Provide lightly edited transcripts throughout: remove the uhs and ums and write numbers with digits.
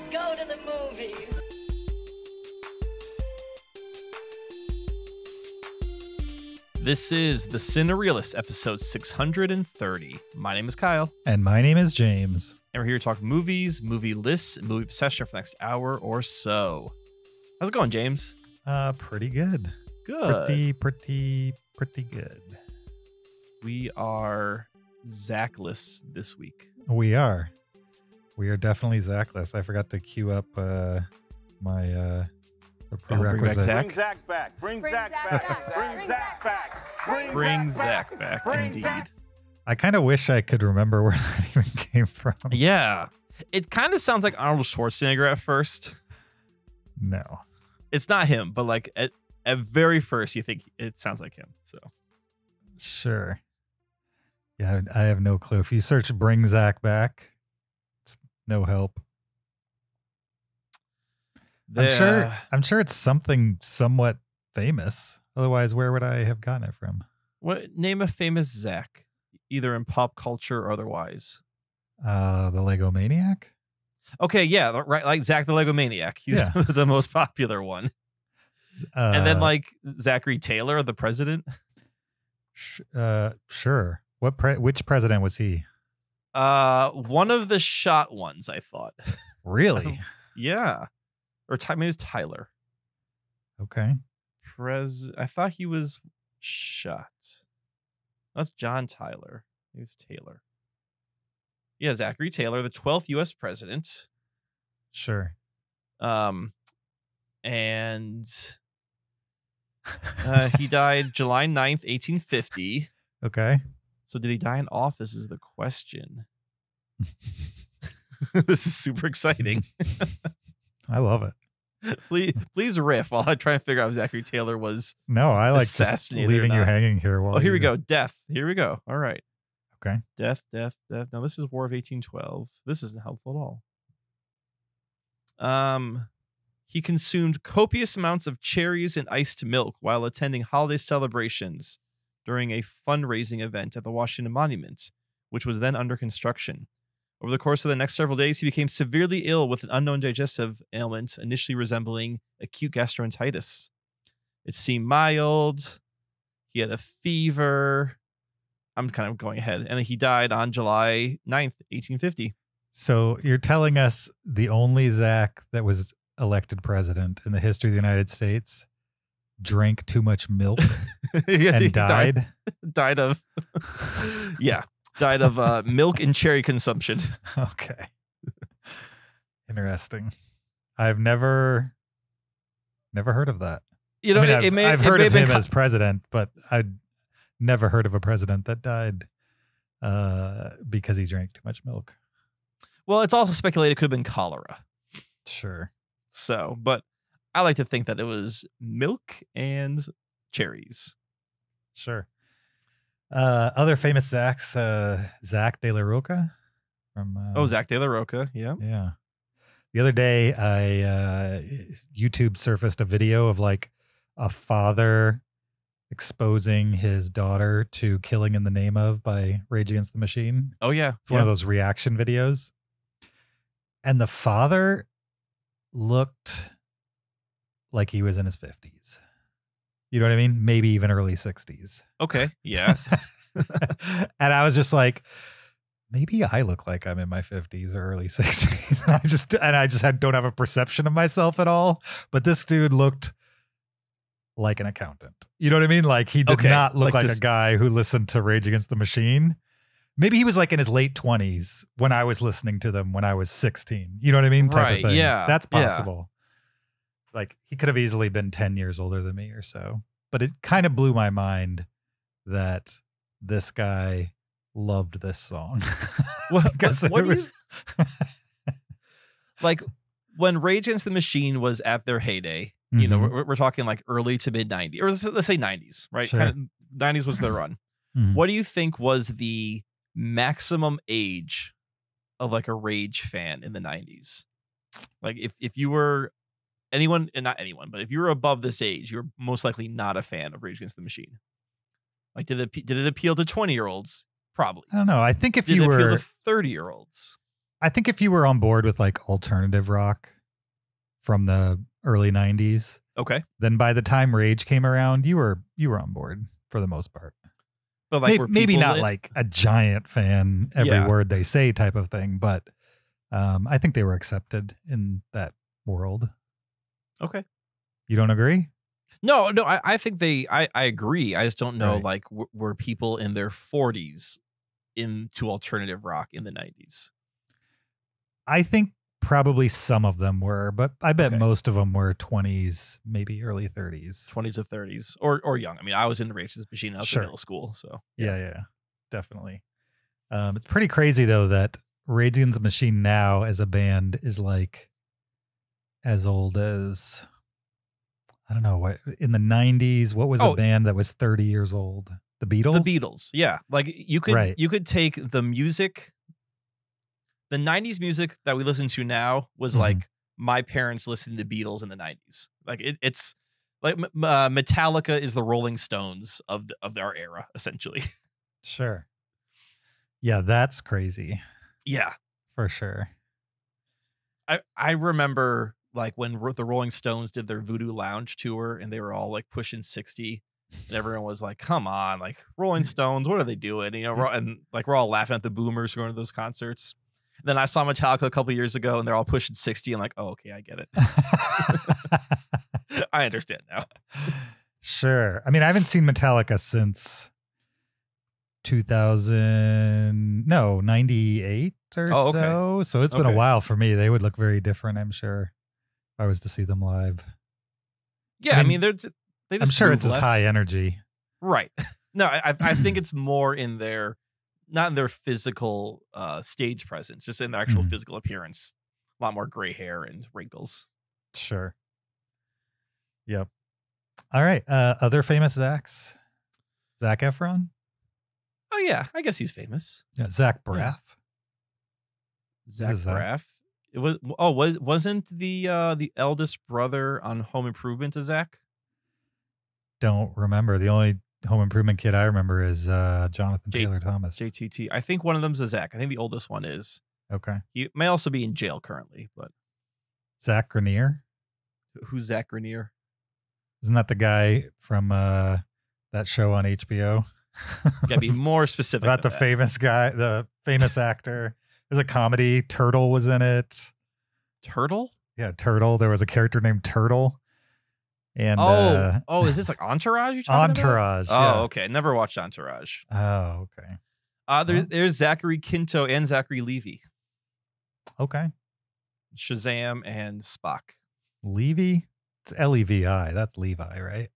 go to the movies. This is the Cinereelists, episode 630. My name is Kyle. And my name is James. And we're here to talk movies, movie lists, and movie obsession for the next hour or so. How's it going, James? Pretty good. Good. Pretty good. We are Zachless this week. We are definitely Zachless. I forgot to queue up the prerequisite. Zach? Bring Zach back. Bring Zach back. Bring Zach back. Bring Zach back, indeed. I kind of wish I could remember where that even came from. Yeah. It kind of sounds like Arnold Schwarzenegger at first. No. It's not him, but like at very first, you think it sounds like him. So Sure. Yeah, I have no clue. If you search Bring Zach Back, it's no help. I'm sure it's something somewhat famous. Otherwise, where would I have gotten it from? What name a famous Zach, either in pop culture or otherwise? The Lego Maniac? Okay, yeah, right, like Zach the Lego Maniac. He's Yeah. the most popular one. And then like Zachary Taylor, the president. Sure. Which president was he? One of the shot ones, I thought. Really? Yeah. Or maybe it was Tyler. Okay. I thought he was shot. That's John Tyler. He was Taylor. Yeah, Zachary Taylor, the 12th U.S. president. Sure. And he died July 9th, 1850. Okay. So did he die in office is the question. This is super exciting. I love it. Please riff while I try and figure out if Zachary Taylor was. No, I like just assassinated leaving or you not. hanging here. While Here we go. Death. Here we go. All right. Okay. Death. Now this is War of 1812. This isn't helpful at all. He consumed copious amounts of cherries and iced milk while attending holiday celebrations during a fundraising event at the Washington Monument, which was then under construction. Over the course of the next several days, he became severely ill with an unknown digestive ailment, initially resembling acute gastroenteritis. It seemed mild. He had a fever. I'm kind of going ahead. And he died on July 9th, 1850. So you're telling us the only Zach that was elected president in the history of the United States drank too much milk Yeah, and he died? Died of, yeah, died of milk and cherry consumption. Okay. Interesting. I've never heard of that. You know, I mean, I've heard of him as as president, but I'd never heard of a president that died because he drank too much milk. well, it's also speculated it could have been cholera. Sure. So, but I like to think that it was milk and cherries. Sure. Other famous Zachs, Zach De La Roca from Zach De La Roca. Yeah. Yeah. The other day I YouTube surfaced a video of like a father exposing his daughter to Killing in the Name of by Rage Against the Machine. Oh, yeah. It's one of those reaction videos. And the father looked like he was in his 50s. You know what I mean? Maybe even early 60s. Okay. Yeah. And I was just like, maybe I look like I'm in my 50s or early 60s. I just don't have a perception of myself at all. But this dude looked like an accountant. You know what I mean? Like he did not look like a guy who listened to Rage Against the Machine. Maybe he was like in his late 20s when I was listening to them when I was 16. You know what I mean? Type of thing. Yeah. That's possible. Like he could have easily been 10 years older than me or so. But it kind of blew my mind that this guy loved this song. What do you like when Rage Against the Machine was at their heyday? You know, we're talking like early to mid 90s, or let's say 90s, right? Sure. Kind of 90s was their run. What do you think was the maximum age of like a Rage fan in the 90s? Like if you were anyone, and not anyone, but if you were above this age, you're most likely not a fan of Rage Against the Machine. Like, did it appeal to 20-year-olds? Probably. I don't know. I think if Did you it appeal were to 30-year-olds? I think if you were on board with like alternative rock from the early 90s, Okay. then by the time Rage came around, you were on board for the most part. But like, Maybe not like a giant fan, every word they say type of thing, but I think they were accepted in that world. Okay. You don't agree? No, I think I agree. I just don't know, Right. like, were people in their 40s into alternative rock in the 90s? I think probably some of them were, but I bet Okay. most of them were 20s, maybe early 30s. 20s to 30s or young. I mean, I was in the Rage Against the Machine. I was in middle school, so Yeah, definitely. It's pretty crazy though that Rage Against the Machine now as a band is like as old as, I don't know, what in the 90s. What was a band that was 30 years old? The Beatles. The Beatles, yeah. Like you could take the music. The 90s music that we listen to now was like my parents listened to the Beatles in the 90s. Like it's like Metallica is the Rolling Stones of our era, essentially. Sure. Yeah, that's crazy. Yeah, for sure. I remember like when the Rolling Stones did their Voodoo Lounge tour and they were all like pushing 60 and everyone was like, come on, like Rolling Stones, what are they doing? You know, and like we're all laughing at the boomers who are going to those concerts. Then I saw Metallica a couple years ago and they're all pushing 60 and like, oh, okay, I get it. I understand now. Sure. I mean, I haven't seen Metallica since 98 or so. So it's been a while for me. They would look very different, I'm sure, if I was to see them live. Yeah, I mean they just I'm sure it's less. as high energy. Right. No, I think it's more in their, not in their physical stage presence, just in their actual physical appearance. A lot more gray hair and wrinkles. Sure. Yep. All right. Other famous Zachs? Zac Efron? Oh yeah, I guess he's famous. Yeah, Zach Braff. Zach Braff. It was wasn't the eldest brother on Home Improvement to Zach? Don't remember. The only Home Improvement kid I remember is Jonathan Taylor Thomas. JTT. I think one of them's a Zach. I think the oldest one is. Okay. He may also be in jail currently, but Zach Grenier? Who's Zach Grenier? Isn't that the guy from that show on HBO? Gotta be more specific. About the famous guy, the famous actor. There's a comedy. Turtle was in it. Turtle? Yeah, Turtle. There was a character named Turtle. And is this like Entourage? You're talking Entourage. About? Yeah. Oh, okay. Never watched Entourage. Oh, okay. There's Zachary Quinto and Zachary Levi. Okay. Shazam and Spock. Levi? It's Levi. That's Levi, right?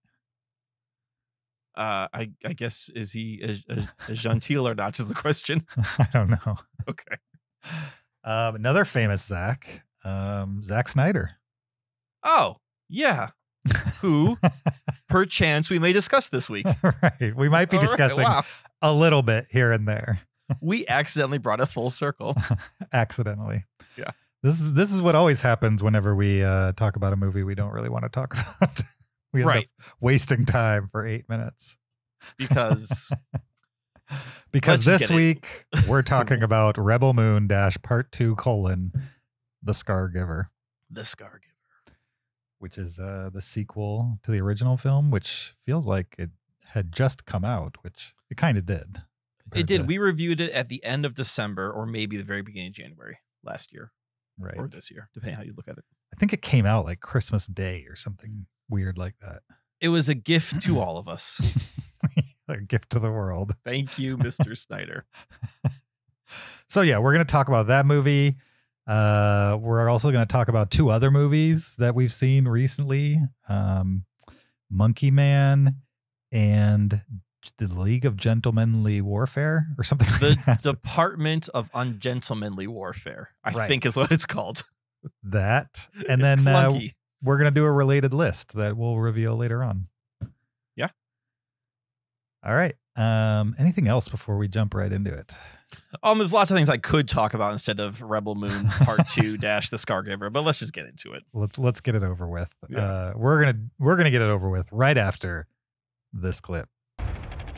I guess, is he a genteel or not is the question. I don't know. Okay. Another famous Zach, Zach Snyder. Oh, yeah. Who, perchance, we may discuss this week. Right. We might be discussing a little bit here and there. We accidentally brought it full circle. Accidentally. Yeah. This is what always happens whenever we talk about a movie we don't really want to talk about. We end up wasting time for 8 minutes. Because this week we're talking about Rebel Moon - Part 2: The Scargiver. The Scargiver. Which is the sequel to the original film, which feels like it had just come out, which it kind of did. It did. We reviewed it at the end of December or maybe the very beginning of January last year. Right. Or this year, depending on how you look at it. I think it came out like Christmas Day or something weird like that. It was a gift to all of us. A gift to the world. Thank you, Mr. Snyder. So yeah, we're going to talk about that movie. We're also going to talk about 2 other movies that we've seen recently. Monkey Man and the League of Gentlemanly Warfare or something like that. The Department of Ungentlemanly Warfare, I think is what it's called. That. And then we're going to do a related list that we'll reveal later on. Yeah. All right. Anything else before we jump right into it? There's lots of things I could talk about instead of Rebel Moon Part 2 - The Scargiver, but let's just get into it. Let's get it over with. Yeah. We're gonna get it over with right after this clip.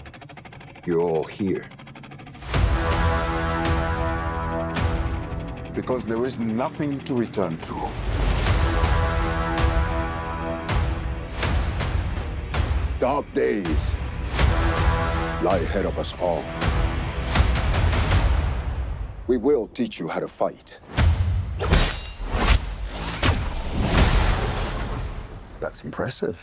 You're all here. because there is nothing to return to. Dark days lie ahead of us all. We will teach you how to fight. That's impressive.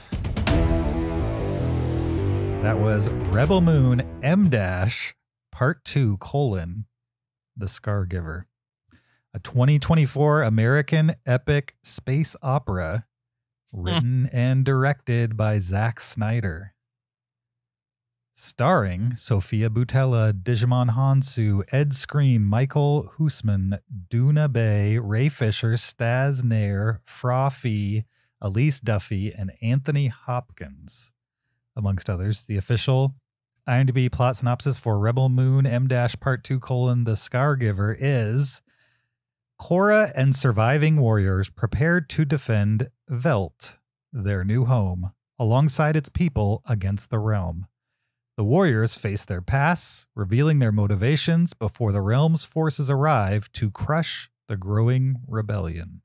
That was Rebel Moon M- Part 2: The Scargiver, a 2024 American epic space opera written and directed by Zach Snyders. Starring Sophia Boutella, Digimon Hansu, Ed Skrein, Michael Huisman, Duna Bay, Ray Fisher, Staz Nair, Fra Fee, Elise Duffy, and Anthony Hopkins, amongst others. The official IMDb plot synopsis for Rebel Moon M- Part 2: The Scargiver is: Korra and surviving warriors prepared to defend Velt, their new home, alongside its people against the realm. The warriors face their pasts, revealing their motivations before the realm's forces arrive to crush the growing rebellion.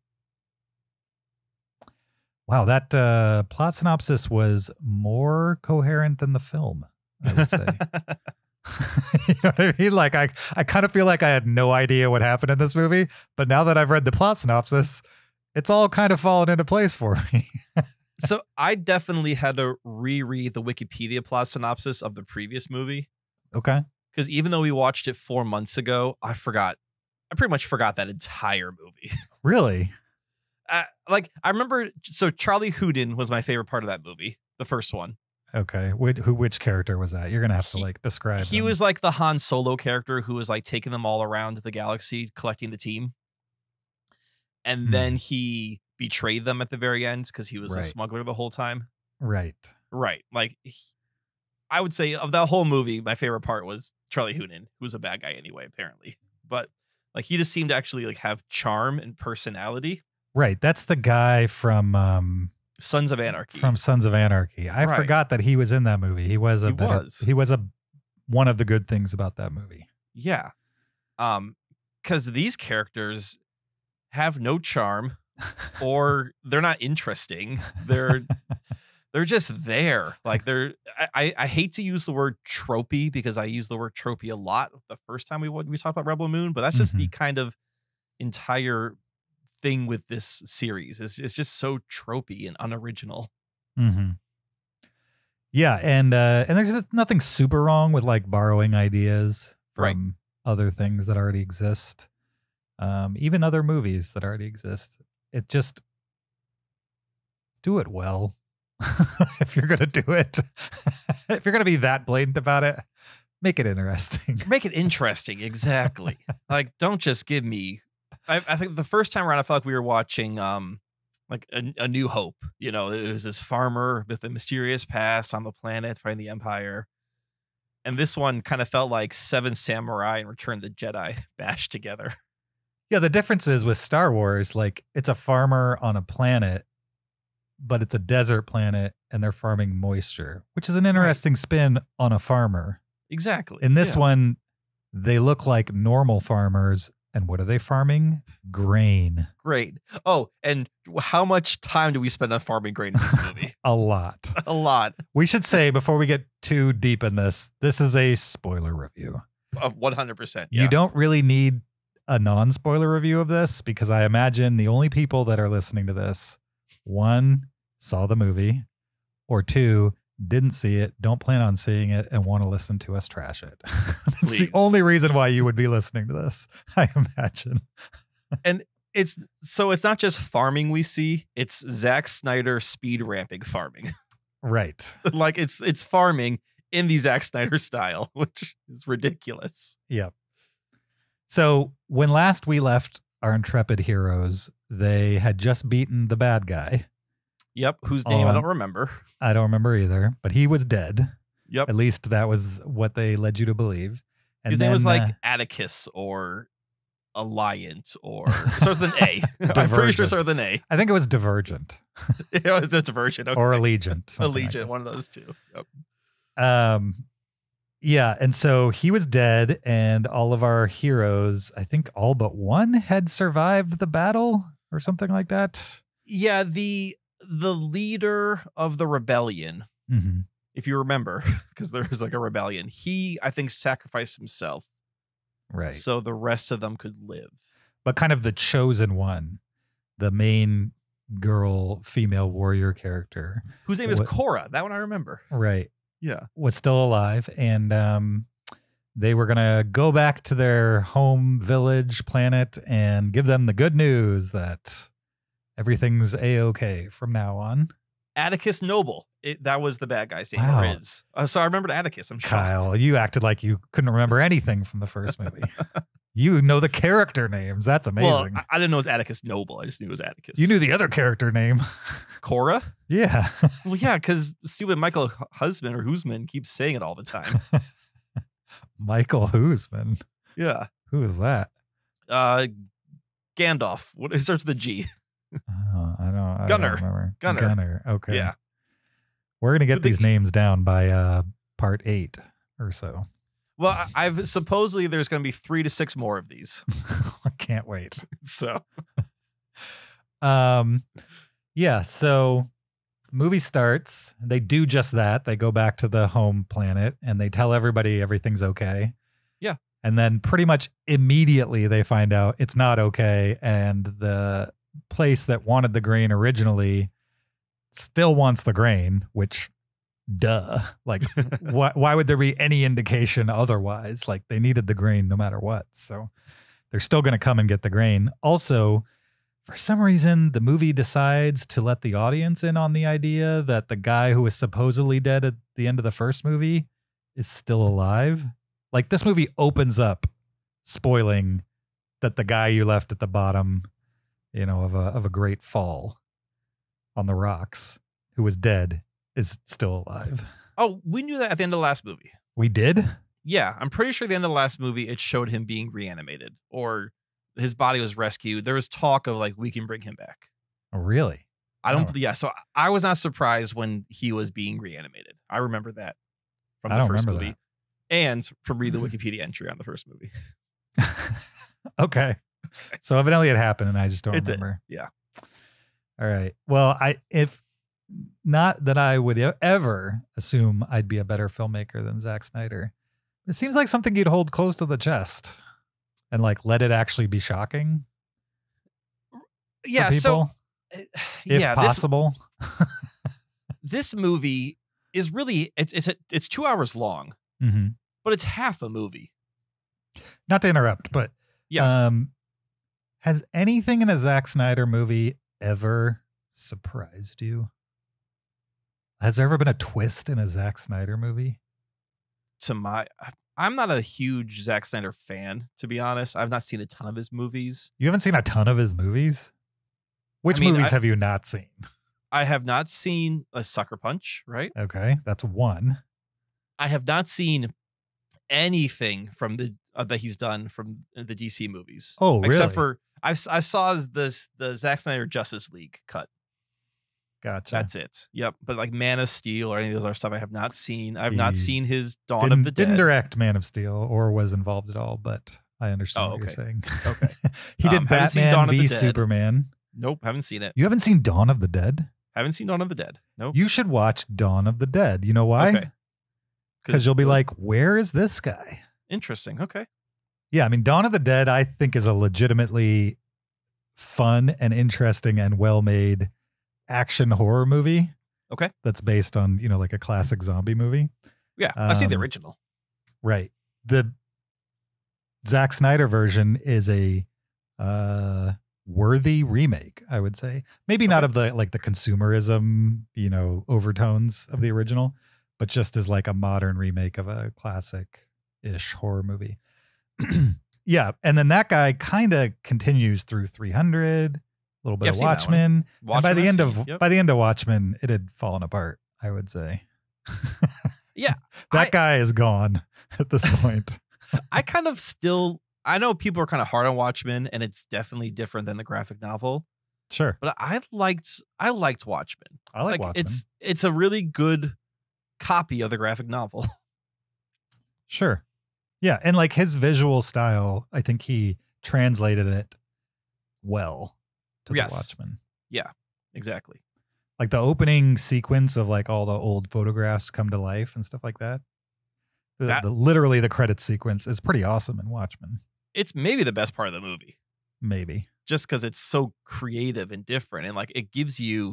Wow, that plot synopsis was more coherent than the film, I would say. You know what I mean? Like, I kind of feel like I had no idea what happened in this movie, but now that I've read the plot synopsis, it's all kind of fallen into place for me. So I definitely had to reread the Wikipedia plot synopsis of the previous movie. Okay. Because even though we watched it 4 months ago, I pretty much forgot that entire movie. Really? Like, I remember, so Charlie Houdin was my favorite part of that movie, the first one. Okay. Which character was that? You're going to have to like describe He them. was like the Han Solo character who was like taking them all around the galaxy, collecting the team. And then he betrayed them at the very end because he was a smuggler the whole time. Right. Right. Like, I would say of that whole movie, my favorite part was Charlie Hunnam, who was a bad guy anyway, apparently. But like, he just seemed to actually like have charm and personality. Right. That's the guy from Sons of Anarchy. From Sons of Anarchy. I forgot that he was in that movie. He was one of the good things about that movie. Yeah. Because these characters have no charm or they're not interesting. They're just there. Like, I hate to use the word tropey because I use the word tropey a lot the first time we talked about Rebel Moon, but that's just the kind of entire thing with this series. It's just so tropey and unoriginal. Yeah, and there's nothing super wrong with like borrowing ideas from other things that already exist. Even other movies that already exist. It just do it well. If you're going to do it, if you're going to be that blatant about it, make it interesting. Make it interesting. Exactly. Like, don't just give me, I think the first time around, I felt like we were watching, like a New Hope, you know, it was this farmer with a mysterious past on the planet fighting the Empire. And this one kind of felt like Seven Samurai and Return of the Jedi bashed together. Yeah, the difference is with Star Wars, like it's a farmer on a planet, but it's a desert planet and they're farming moisture, which is an interesting spin on a farmer. Exactly. In this one, they look like normal farmers. And what are they farming? Grain. Grain. Oh, and how much time do we spend on farming grain in this movie? A lot. A lot. We should say, before we get too deep in this is a spoiler review. Of 100%. Yeah. You don't really need a non-spoiler review of this because I imagine the only people that are listening to this, 1, saw the movie, or 2, didn't see it, don't plan on seeing it, and want to listen to us trash it. That's the only reason why you would be listening to this, I imagine. And it's not just farming we see, it's Zack Snyder speed ramping farming. Right. Like it's farming in the Zack Snyder style, which is ridiculous. Yep. So when last we left our intrepid heroes, they had just beaten the bad guy. Yep. Whose name I don't remember. I don't remember either, but he was dead. Yep. At least that was what they led you to believe. And his name was like Atticus or Alliant or starts with an A. I'm pretty sure it starts with an A. I think it was Divergent. It was a Divergent. Okay. Or Allegiant. Allegiant, one of those two. Yep. Yeah, and so he was dead, and all of our heroes, I think all but one, had survived the battle or something like that. Yeah, the leader of the rebellion, Mm-hmm. if you remember, because there was like a rebellion, he, I think, sacrificed himself. Right. So the rest of them could live. But kind of the chosen one, the main girl, female warrior character. Whose name is Cora. That one I remember. Right. Yeah. Was still alive. And they were going to go back to their home village planet and give them the good news that everything's A-okay from now on. Atticus Noble. That was the bad guy's name. Wow. Or is. So I remembered Atticus. I'm shocked. Kyle, you acted like you couldn't remember anything from the first movie. You know the character names. That's amazing. Well, I didn't know it was Atticus Noble. I just knew it was Atticus. You knew the other character name. Cora? Yeah. Well, yeah, because stupid Michael Husband or Husman keeps saying it all the time. Michael Husman. Yeah. Who is that? Gandalf. It starts with a G. I don't Gunner. remember. Gunner. Gunner. Okay. Yeah. We're going to get these names down by part 8 or so. Well, I've supposedly there's going to be 3 to 6 more of these. I can't wait. So, yeah. So, movie starts. They do just that. They go back to the home planet and they tell everybody everything's okay. Yeah. And then pretty much immediately they find out it's not okay, and the place that wanted the grain originally still wants the grain, which. Duh. Like, why would there be any indication otherwise? Like, they needed the grain no matter what. So they're still going to come and get the grain. Also, for some reason, the movie decides to let the audience in on the idea that the guy who was supposedly dead at the end of the first movie is still alive. Like, this movie opens up spoiling that the guy you left at the bottom, you know, of a great fall on the rocks, who was dead, is still alive. oh, we knew that at the end of the last movie. We did? Yeah, I'm pretty sure at the end of the last movie, it showed him being reanimated or his body was rescued. There was talk of like, we can bring him back. Oh, really? Yeah. So I was not surprised when he was being reanimated. I remember that from the first movie and from reading the Wikipedia entry on the first movie. Okay. So evidently it happened and I just don't remember. Did. Yeah. All right. Well, if not that I would ever assume I'd be a better filmmaker than Zach Snyder. It seems like something you'd hold close to the chest and like let it actually be shocking. Yeah. So if possible. This movie is really, it's 2 hours long, but it's half a movie. Not to interrupt, but yeah. Has anything in a Zach Snyder movie ever surprised you? Has there ever been a twist in a Zach Snyder movie? I'm not a huge Zach Snyder fan, to be honest. I've not seen a ton of his movies. You haven't seen a ton of his movies? Which movies have you not seen? I have not seen a Sucker Punch, right? Okay, that's one. I have not seen anything from that he's done from the DC movies. Oh, really? Except for I saw the Zack Snyder Justice League cut. Gotcha. That's it. Yep. But like Man of Steel or any of those other stuff, I have not seen. I've not seen his Dawn of the Dead. Didn't direct Man of Steel or was involved at all, but I understand what you're saying. Okay. He did Batman v Superman. Nope, haven't seen it. You haven't seen Dawn of the Dead? Haven't seen Dawn of the Dead. Nope. You should watch Dawn of the Dead. You know why? Okay. Because you'll be like, where is this guy? Interesting. Okay. Yeah, I mean, Dawn of the Dead, I think, is a legitimately fun and interesting and well-made action horror movie. Okay. That's based on, you know, like a classic zombie movie. Yeah, I've seen the original. Right. The Zack Snyder version is a worthy remake, I would say. Maybe not of the like the consumerism, you know, overtones of the original, but just as like a modern remake of a classic-ish horror movie. Yeah, and then that guy kind of continues through 300, a little bit of Watchmen. And by the end of Watchmen, it had fallen apart, I would say. Yeah. That guy is gone at this point. I kind of still, I know people are kind of hard on Watchmen and it's definitely different than the graphic novel. Sure. But I liked Watchmen. I like Watchmen. It's a really good copy of the graphic novel. Sure. Yeah. And like his visual style, I think he translated it well to Yes. The Watchmen. Yeah, exactly. Like the opening sequence of like all the old photographs come to life and stuff like that. Literally the credit sequence is pretty awesome in Watchmen. It's maybe the best part of the movie. Maybe. Just because it's so creative and different, and like it gives you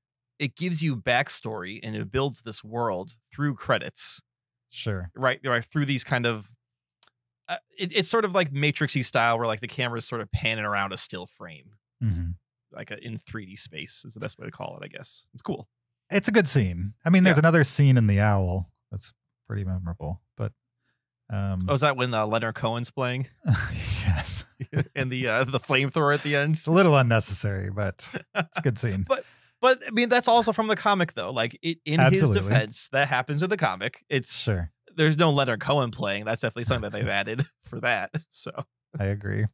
backstory, and it builds this world through credits. Sure. Right through these kind of it's sort of like Matrixy style, where like the camera is sort of panning around a still frame, like in 3D space is the best way to call it. I guess it's cool. It's a good scene. I mean, there's another scene in The Owl that's pretty memorable, but is that when Leonard Cohen's playing? Yes. And the flamethrower at the end. It's a little unnecessary, but it's a good scene. But I mean, that's also from the comic, though. Like in Absolutely. his defense, that happens in the comic. It's sure. There's no Leonard Cohen playing. That's definitely something that they've added for that. So I agree.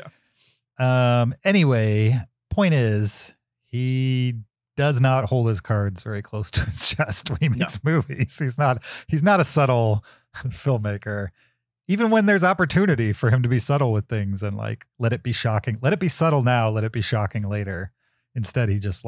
Yeah. Anyway, point is, he does not hold his cards very close to his chest when he makes movies. He's not a subtle filmmaker. Even when there's opportunity for him to be subtle with things and like let it be shocking, let it be subtle now, let it be shocking later. Instead, he just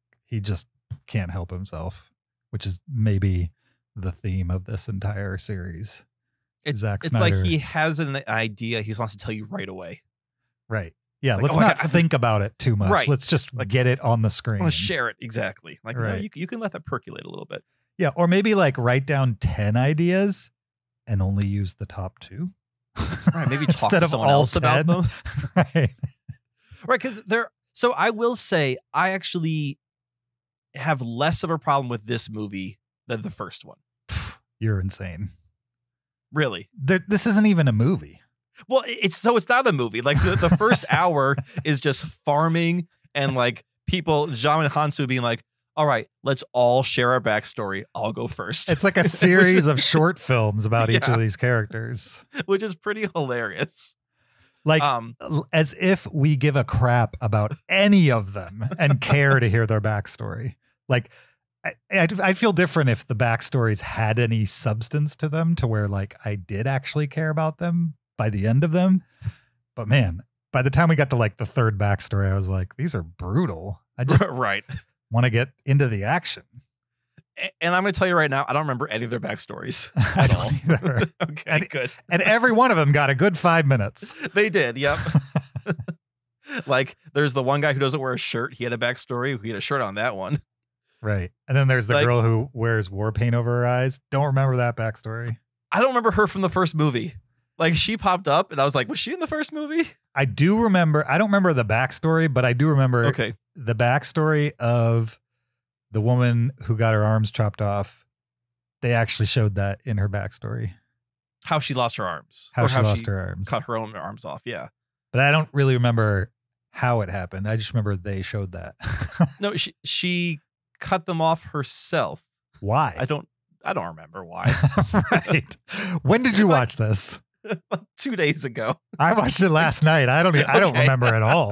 can't help himself, which is maybe the theme of this entire series. Zach Snyder. It's like he has an idea he wants to tell you right away. Right. Yeah. It's let's like, not think about it too much. Right. Let's just get it on the screen. I want to share it. Exactly. Like, right. No, you can let that percolate a little bit. Yeah. Or maybe like write down 10 ideas and only use the top 2. Right. Maybe talk to someone else 10. about them. Right. Right. Because so I will say, I actually have less of a problem with this movie than the first one. You're insane. Really? This isn't even a movie. Well, it's not a movie. Like the first hour is just farming and like people, Jean and Hansu being like, all right, let's all share our backstory. I'll go first. It's like a series of short films about each of these characters, which is pretty hilarious. Like as if we give a crap about any of them and care to hear their backstory. Like I'd feel different if the backstories had any substance to them to where like I did actually care about them by the end of them. But man, by the time we got to like the third backstory, I was like, these are brutal. I just want to get into the action. And I'm going to tell you right now, I don't remember any of their backstories at all. Okay, good. And every one of them got a good 5 minutes. They did. Yep. Like there's the one guy who doesn't wear a shirt. He had a backstory. He had a shirt on that one. Right. And then there's the girl who wears war paint over her eyes. Don't remember that backstory. I don't remember her from the first movie. Like she popped up and I was like, was she in the first movie? I do remember. I don't remember the backstory, but I do remember the backstory of the woman who got her arms chopped off. They actually showed that in her backstory. How she lost her arms. How she lost her arms. Cut her own arms off. Yeah. But I don't really remember how it happened. I just remember they showed that. No, she cut them off herself. Why? I don't remember why. Right. When did you watch this? 2 days ago. I watched it last night. I don't remember at all.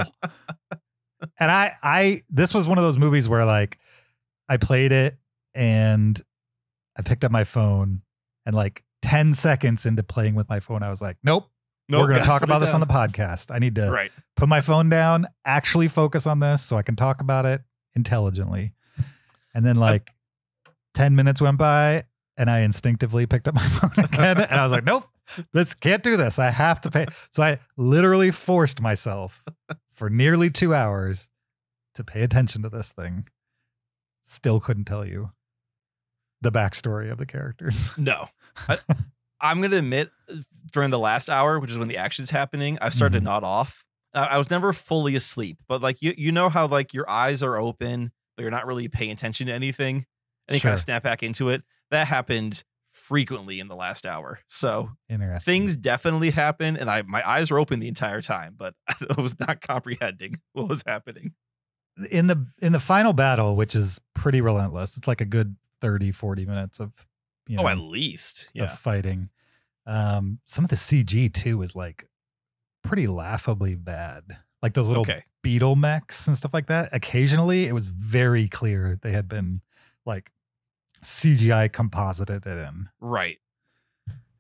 And this was one of those movies where like I played it and I picked up my phone and like 10 seconds into playing with my phone, I was like, nope. We're going to talk about this on the podcast. I need to put my phone down, actually focus on this so I can talk about it intelligently. And then like 10 minutes went by and I instinctively picked up my phone again. And I was like, nope, can't do this. I have to pay. So I literally forced myself for nearly 2 hours to pay attention to this thing. Still couldn't tell you the backstory of the characters. No. I'm going to admit during the last hour, which is when the action's happening, I started to nod off. I was never fully asleep, but like, you know how like your eyes are open, but you're not really paying attention to anything and you kind of snap back into it. That happened frequently in the last hour. So things definitely happen. And my eyes were open the entire time, but I was not comprehending what was happening. In the final battle, which is pretty relentless. It's like a good 30, 40 minutes of, at least of fighting. Some of the CG too is like pretty laughably bad. Like those little beetle mechs and stuff like that. Occasionally it was very clear they had been like CGI composited it in. Right.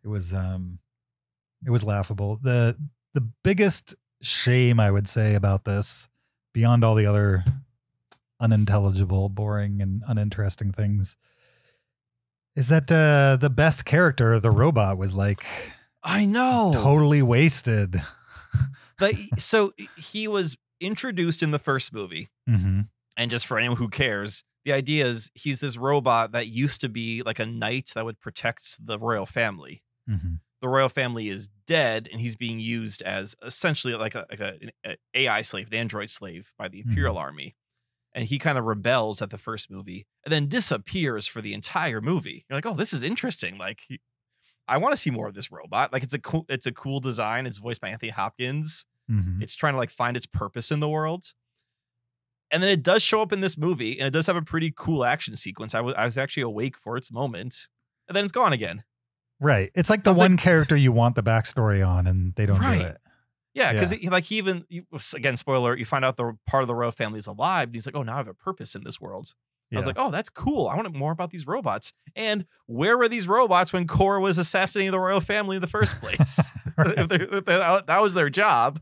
It was laughable. The biggest shame I would say about this, beyond all the other unintelligible, boring, and uninteresting things, is that the best character, the robot, was like, I know, totally wasted. So he was introduced in the first movie, and just for anyone who cares, the idea is he's this robot that used to be like a knight that would protect the royal family. The royal family is dead, and he's being used as essentially like an AI slave, an android slave by the Imperial Army. And he kind of rebels at the first movie and then disappears for the entire movie. You're like, oh, this is interesting. Like, I want to see more of this robot. Like, it's a cool design. It's voiced by Anthony Hopkins. It's trying to like find its purpose in the world. And then it does show up in this movie, and it does have a pretty cool action sequence. I was actually awake for its moment, and then it's gone again. Right. It's like the one character you want the backstory on, and they don't do it. Yeah, because again, spoiler, you find out the part of the royal family is alive, and he's like, oh, now I have a purpose in this world. I was like, oh, that's cool. I want more about these robots. And where were these robots when Cora was assassinating the royal family in the first place? That was their job.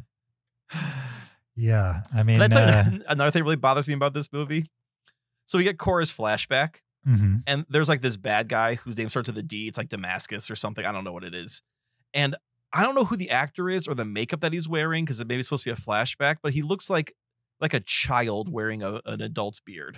Yeah, I mean, can I tell you another thing that really bothers me about this movie? So we get Cora's flashback, and there's like this bad guy whose name starts with a D. It's like Damascus or something. I don't know what it is. And I don't know who the actor is or the makeup that he's wearing, because it maybe it's supposed to be a flashback, but he looks like a child wearing an adult's beard.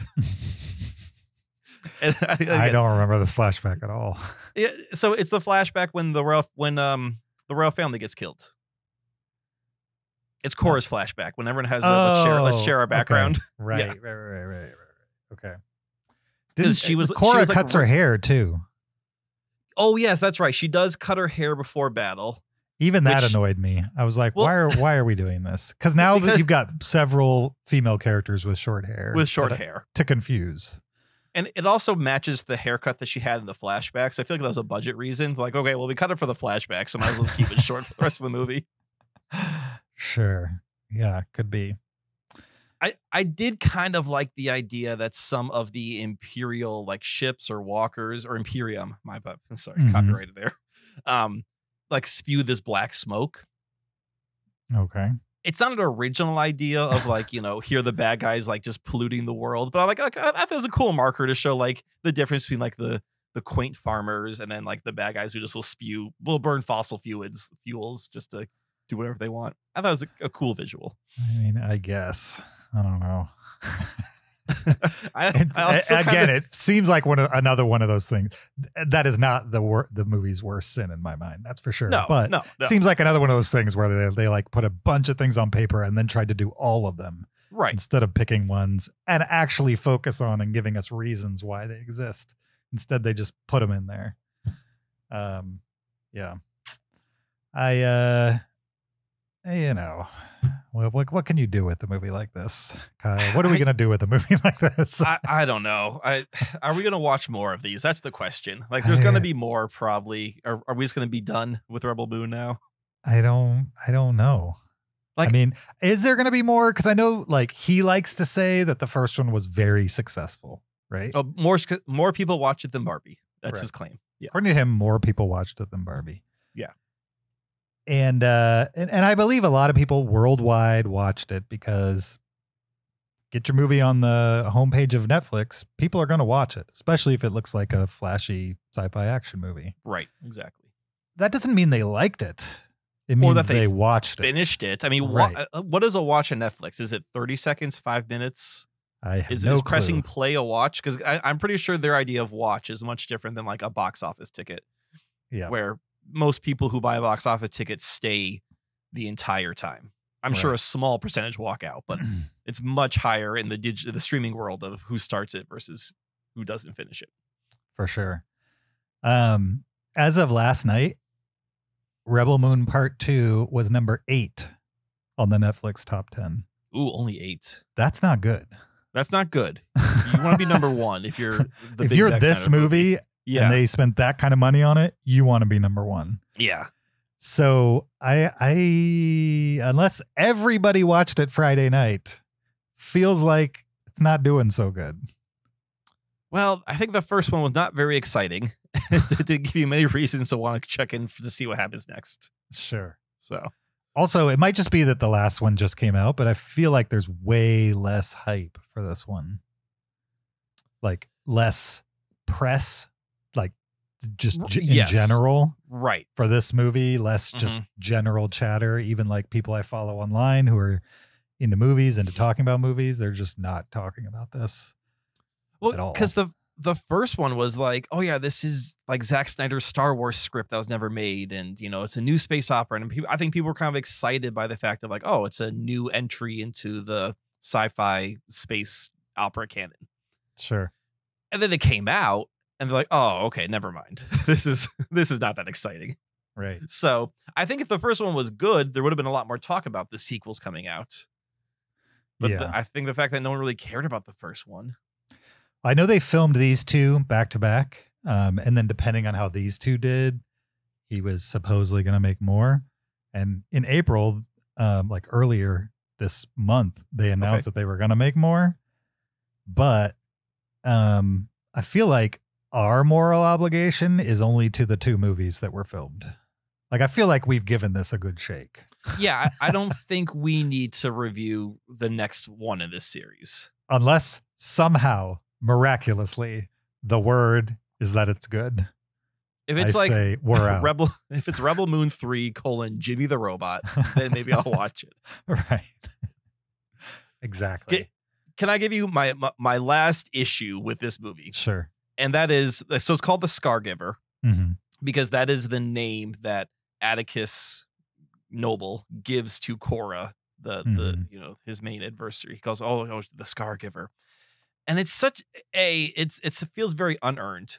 And I don't remember this flashback at all. Yeah, so it's the flashback when the royal family gets killed. It's Cora's flashback when everyone has let's share our background. Okay. Yeah. Right. Okay. Cora Cora cuts her hair too. Oh yes, that's right. She does cut her hair before battle. Even that annoyed me. I was like, why are we doing this? Because now that you've got several female characters with short hair. To confuse. And it also matches the haircut that she had in the flashbacks. I feel like that was a budget reason. Like, okay, well, we cut it for the flashback, so might as well keep it short for the rest of the movie. Sure. Yeah, could be. I did kind of like the idea that some of the Imperial like ships or walkers or Imperium, copyrighted there, like spew this black smoke. Okay. It's not an original idea of like, here the bad guys like just polluting the world, but I thought it was a cool marker to show like the difference between like the quaint farmers and then like the bad guys who just will burn fossil fuels just to do whatever they want. I thought it was a cool visual. I mean, I guess. I don't know. It seems like another one of those things. That is not the movie's worst sin in my mind. That's for sure. But it seems like another one of those things where they like put a bunch of things on paper and then tried to do all of them. Right. Instead of picking ones and actually focus on and giving us reasons why they exist. Instead, they just put them in there. Yeah. What can you do with a movie like this, Kyle? What are we going to do with a movie like this? I don't know. Are we going to watch more of these? That's the question. Like, there's going to be more probably. Are we just going to be done with Rebel Moon now? I don't know. Like, I mean, is there going to be more? Because I know, like, he likes to say that the first one was very successful, right? Oh, more people watch it than Barbie. That's his claim. Yeah. According to him, more people watched it than Barbie. Yeah. And I believe a lot of people worldwide watched it because get your movie on the homepage of Netflix, people are going to watch it, especially if it looks like a flashy sci-fi action movie. Right, exactly. That doesn't mean they liked it. It means that they watched it. Finished it. I mean, what is a watch on Netflix? Is it 30 seconds, 5 minutes? Is pressing play a watch? Because I'm pretty sure their idea of watch is much different than like a box office ticket. Yeah. Where most people who buy a box office ticket stay the entire time. I'm sure a small percentage walk out, but it's much higher in the streaming world of who starts it versus who doesn't finish it. For sure. As of last night, Rebel Moon Part 2 was number 8 on the Netflix top 10. Ooh, only 8. That's not good. That's not good. You want to be number 1 if you're if you're this movie. Yeah. And they spent that kind of money on it, you want to be number 1. Yeah. So I unless everybody watched it Friday night, feels like it's not doing so good. Well, I think the first one was not very exciting. It didn't give you many reasons to want to check in to see what happens next. Sure. So, Also, it might just be that the last one just came out, but I feel like there's way less hype for this one. Like less press, like just in yes. general. Right. For this movie, less just general chatter. Even like people I follow online who are into movies, into talking about movies, they're just not talking about this. Well, because the first one was like, oh yeah, this is like Zach Snyders' Star Wars script that was never made, and it's a new space opera, and I think people were kind of excited by the fact of like, oh, it's a new entry into the sci-fi space opera canon. Sure. And then they came out, and they're like, oh, okay, never mind. This is not that exciting. Right. So I think if the first one was good, there would have been a lot more talk about the sequels coming out. But yeah. I think the fact that no one really cared about the first one. I know they filmed these two back to back. And then depending on how these two did, he was supposedly going to make more. And in April, like earlier this month, they announced that they were going to make more. But I feel like our moral obligation is only to the two movies that were filmed. Like, I feel like we've given this a good shake. Yeah, I don't think we need to review the next one in this series. Unless somehow, miraculously, the word is that it's good. If it's say we're out. If it's Rebel Moon 3 : Jimmy the Robot, then maybe I'll watch it. Right. Exactly. Can I give you my last issue with this movie? Sure. And that is, so it's called the Scargiver, because that is the name that Atticus Noble gives to Cora, the his main adversary. He calls, oh, the Scargiver. And it's such it feels very unearned.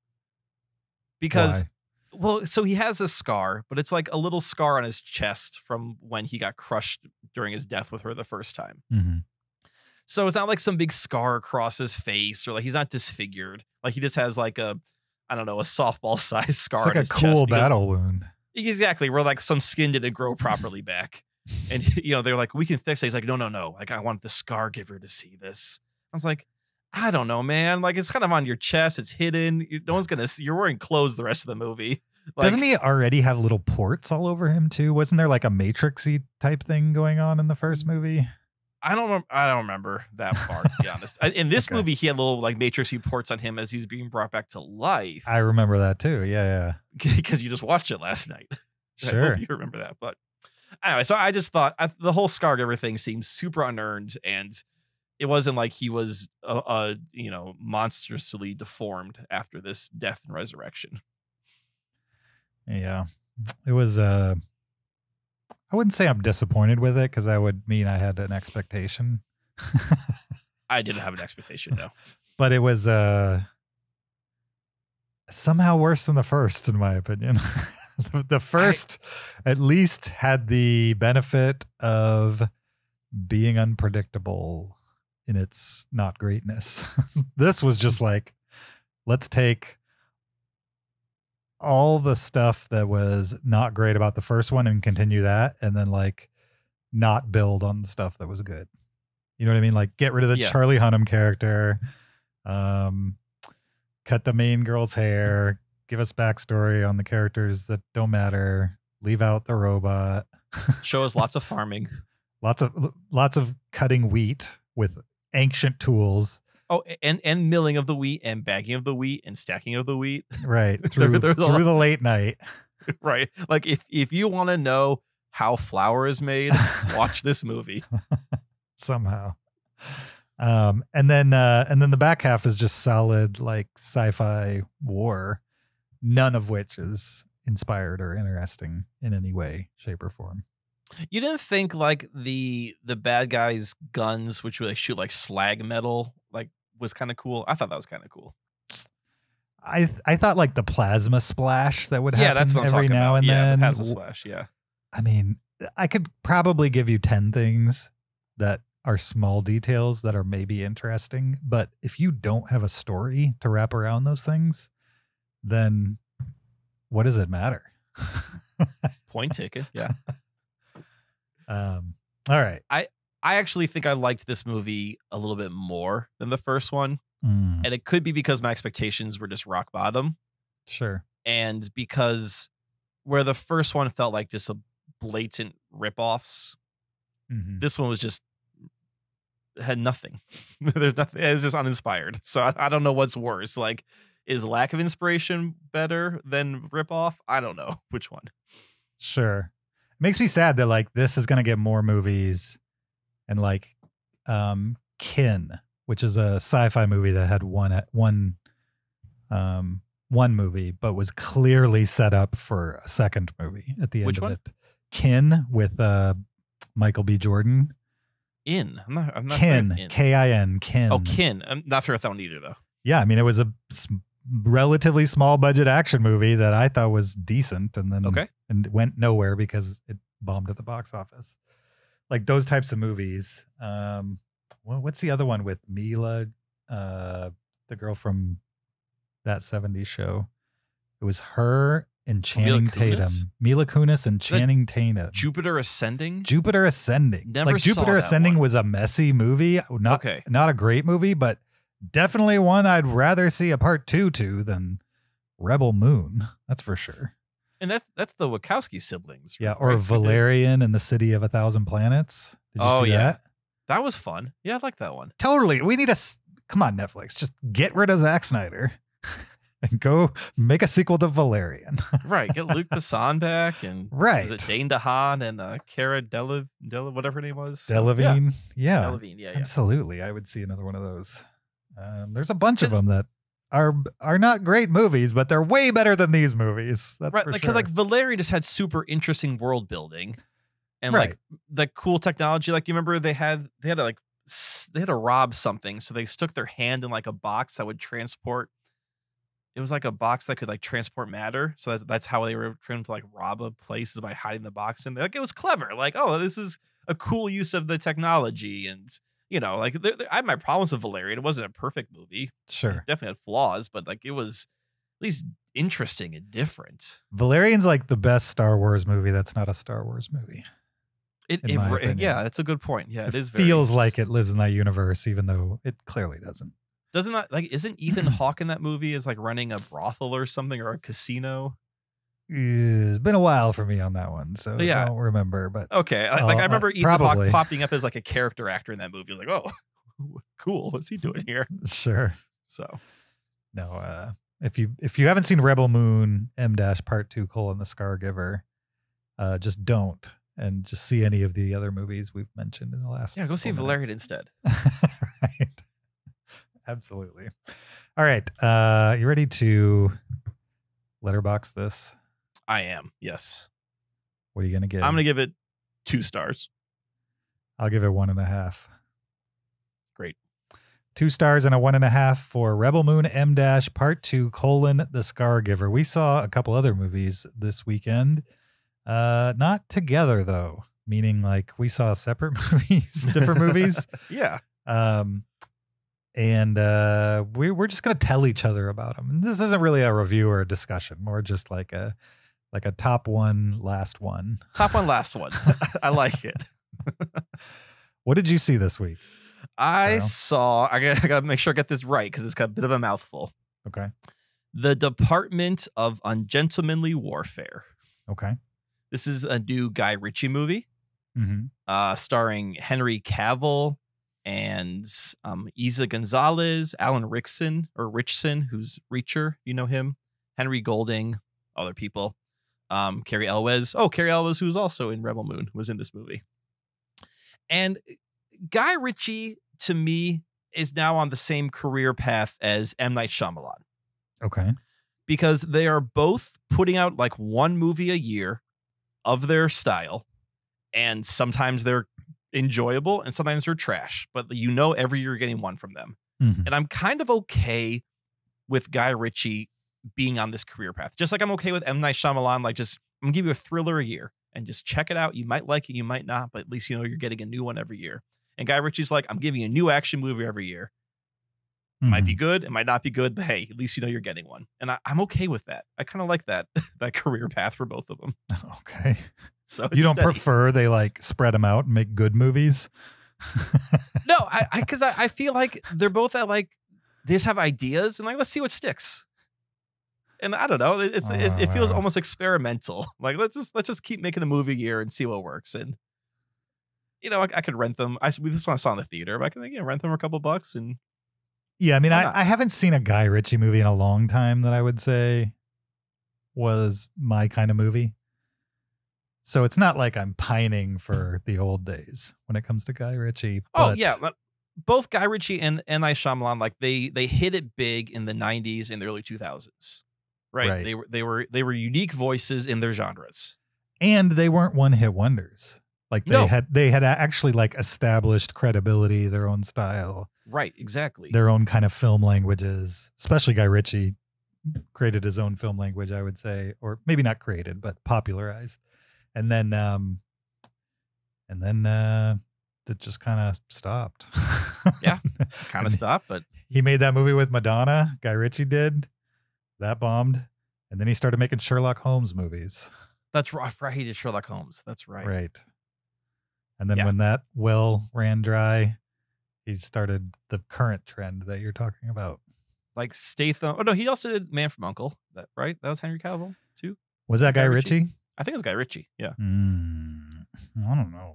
Because, well, so he has a scar, but it's like a little scar on his chest from when he got crushed during his death with her the first time. So it's not like some big scar across his face, or like he's not disfigured. Like he just has like a softball size scar. It's like on a his cool chest battle wound. Exactly. Where like some skin didn't grow properly back. And, they're like, we can fix it. He's like, no. Like, I want the Scargiver to see this. I was like, I don't know, man. Like, it's kind of on your chest. It's hidden. No one's going to see. You're wearing clothes the rest of the movie. Like, doesn't he already have little ports all over him too? Wasn't there like a Matrix-y type thing going on in the first movie? I don't remember that part, to be honest. In this movie, he had little like Matrix-y ports on him as he's being brought back to life. I remember that too. Yeah. Because you just watched it last night. Sure. I hope you remember that. But anyway, so I just thought the whole Scargiver thing seems super unearned, and it wasn't like he was monstrously deformed after this death and resurrection. Yeah. It was I wouldn't say I'm disappointed with it, because that would mean I had an expectation. I didn't have an expectation, no. But it was somehow worse than the first, in my opinion. The first at least had the benefit of being unpredictable in its not greatness. This was just like, let's take all the stuff that was not great about the first one and continue that, and then like not build on the stuff that was good. You know what I mean? Like, get rid of the Charlie Hunnam character, cut the main girl's hair, give us backstory on the characters that don't matter, leave out the robot, show us lots of farming, lots of cutting wheat with ancient tools. Oh, and milling of the wheat, and bagging of the wheat, and stacking of the wheat. Right. Through the late night. Right. Like, if you want to know how flour is made, watch this movie. Somehow. And then the back half is just solid like sci-fi war, none of which is inspired or interesting in any way, shape, or form. You didn't think like the bad guys' guns, which would like shoot like slag metal, like was kind of cool? I thought that was kind of cool. I thought like the plasma splash that would happen that's what I'm every talking now about. and then. The plasma splash, yeah. I mean, I could probably give you 10 things that are small details that are maybe interesting, but if you don't have a story to wrap around those things, then what does it matter? Point taken, yeah. All right. I actually think I liked this movie a little bit more than the first one. And it could be because my expectations were just rock bottom. Sure. And because where the first one felt like just a blatant ripoffs, this one was just had nothing. There's nothing. It's just uninspired. So I don't know what's worse. Like, is lack of inspiration better than ripoff? I don't know which one. Sure. It makes me sad that like this is gonna get more movies, and like Kin, which is a sci-fi movie that had one movie, but was clearly set up for a second movie at the end Which of one? it. Kin with Michael B. Jordan. I'm not Kin, in. Kin, Kin. Oh, Kin. I'm not sure if that one either though. Yeah, I mean it was a relatively small budget action movie that I thought was decent, and then and went nowhere because it bombed at the box office. Like those types of movies. What's the other one with Mila, the girl from that 70s show? It was her and Channing Tatum. Mila Kunis and Channing Tatum. Jupiter Ascending? Jupiter Ascending. Never like saw Jupiter that Ascending one. was a messy movie. Not a great movie, but definitely one I'd rather see a part 2 to than Rebel Moon. That's for sure. And that's the Wachowski siblings. Yeah, or right? Valerian and the City of a Thousand Planets. Did you see that? That was fun. Yeah, I like that one. Totally. We need come on, Netflix. Just get rid of Zack Snyder and go make a sequel to Valerian. Right. Get Luc Besson back and right. Was it Dane DeHaan and Cara Delevingne, whatever her name was? Delevingne. Yeah. Delevingne. Yeah. Absolutely. I would see another one of those. There's a bunch of them that are not great movies, but they're way better than these movies. That's right. for Like, sure. like Valerian just had super interesting world building. And like the cool technology, like you remember they had to rob something, so they stuck their hand in like a box that would transport. It was like a box that could like transport matter, so that's how they were trying to like rob a place, is by hiding the box in there. Like it was clever. Like, oh, this is a cool use of the technology, and like I had my problems with Valerian. It wasn't a perfect movie. Sure, it definitely had flaws, but like it was at least interesting and different. Valerian's like the best Star Wars movie that's not a Star Wars movie. Yeah, that's a good point. Yeah, it is. Feels like it lives in that universe, even though it clearly doesn't. Doesn't that isn't Ethan Hawke in that movie is like running a brothel or something, or a casino? It's been a while for me on that one, so I don't remember. But okay, I remember Ethan Hawke popping up as like a character actor in that movie. Like, oh, cool, what's he doing here? Sure. So, no, if you haven't seen Rebel Moon M- Part 2: the Scargiver, just don't. And just see any of the other movies we've mentioned in the last. Yeah, go see Valerian instead. Right. Absolutely. All right. You ready to letterbox this? I am. Yes. What are you going to give? I'm going to give it 2 stars. I'll give it 1.5. Great. 2 stars and a 1.5 for Rebel Moon M- Part 2: the Scargiver. We saw a couple other movies this weekend. Not together though, meaning like we saw separate movies, different movies. Yeah. And we're just gonna tell each other about them. And this isn't really a review or a discussion, more just like a top one, last one. Top one, last one. I like it. What did you see this week? I gotta make sure I get this right because it's got a bit of a mouthful. Okay. The Department of Ungentlemanly Warfare. Okay. This is a new Guy Ritchie movie, starring Henry Cavill and Isa Gonzalez, Alan Richson, who's Reacher, you know him, Henry Golding, other people, Carrie Elwes. Oh, Carrie Elwes, who's also in Rebel Moon, was in this movie. And Guy Ritchie, to me, is now on the same career path as M. Night Shyamalan. Okay. Because they are both putting out like one movie a year of their style, and sometimes they're enjoyable and sometimes they're trash, but every year you're getting one from them. And I'm kind of okay with Guy Ritchie being on this career path, just like I'm okay with M. Night Shyamalan. Like, just I'm gonna give you a thriller a year and just check it out. You might like it, you might not, but at least you're getting a new one every year. And Guy Ritchie's like, I'm giving you a new action movie every year. It might be good, it might not be good, but hey, at least you're getting one. And I'm okay with that. I kind of like that career path for both of them. Okay. So you don't prefer they like spread them out and make good movies? No, because I feel like they're both at like they just have ideas and like, let's see what sticks. And I don't know, it feels almost experimental. Like let's just keep making a movie a year and see what works. And I could rent them. This one I saw in the theater, but I can rent them for a couple bucks. And yeah, I mean, I haven't seen a Guy Ritchie movie in a long time that I would say was my kind of movie. So it's not like I'm pining for the old days when it comes to Guy Ritchie. Oh yeah, both Guy Ritchie and M. Night Shyamalan, like they hit it big in the 90s and the early 2000s. Right. They were unique voices in their genres. And they weren't one-hit wonders. Like they had actually like established credibility, their own style. Right, exactly. Their own kind of film languages. Especially Guy Ritchie created his own film language, I would say, or maybe not created, but popularized. And then it just kind of stopped. Yeah, kind of stopped, but he made that movie with Madonna. Guy Ritchie did. That bombed. And then he started making Sherlock Holmes movies. That's right. He did Sherlock Holmes. That's right. Right. And then when that well ran dry, he started the current trend that you're talking about. Like Statham. Oh, no, he also did Man from U.N.C.L.E. Right? That was Henry Cavill, too? Was that Guy Ritchie? I think it was Guy Ritchie. Yeah. I don't know.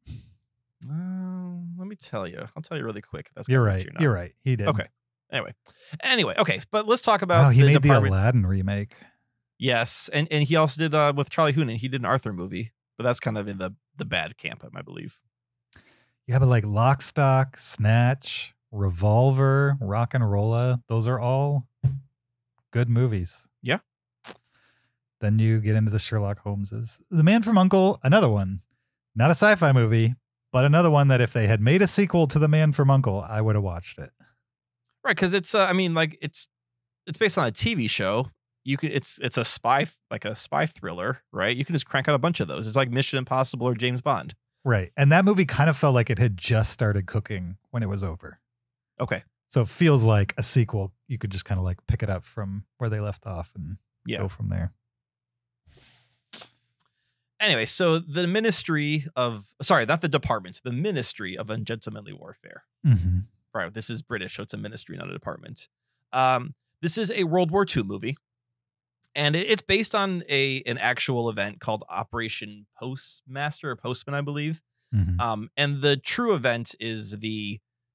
Let me tell you. I'll tell you really quick. If You're right. You're right. He did. Okay. Anyway. Okay. But let's talk about he made the Aladdin remake. Yes. And he also did with Charlie Hunnam. He did an Arthur movie, but that's kind of in the bad camp, I believe. Yeah, but like Lock, Stock, Snatch, Revolver, Rock and Rolla, those are all good movies. Yeah. Then you get into the Sherlock Holmeses. The Man from U.N.C.L.E., another one. Not a sci-fi movie, but another one that if they had made a sequel to The Man from U.N.C.L.E., I would have watched it. Right, because it's it's based on a TV show. It's a spy thriller, right? You can just crank out a bunch of those. It's like Mission Impossible or James Bond. Right. And that movie kind of felt like it had just started cooking when it was over. Okay. So it feels like a sequel. You could just kind of like pick it up from where they left off and go from there. Anyway, so the Ministry of Ungentlemanly Warfare. Mm-hmm. Right. This is British, so it's a ministry, not a department. This is a World War II movie. And it's based on an actual event called Operation Postmaster or Postman, I believe. Mm-hmm. And the true event is the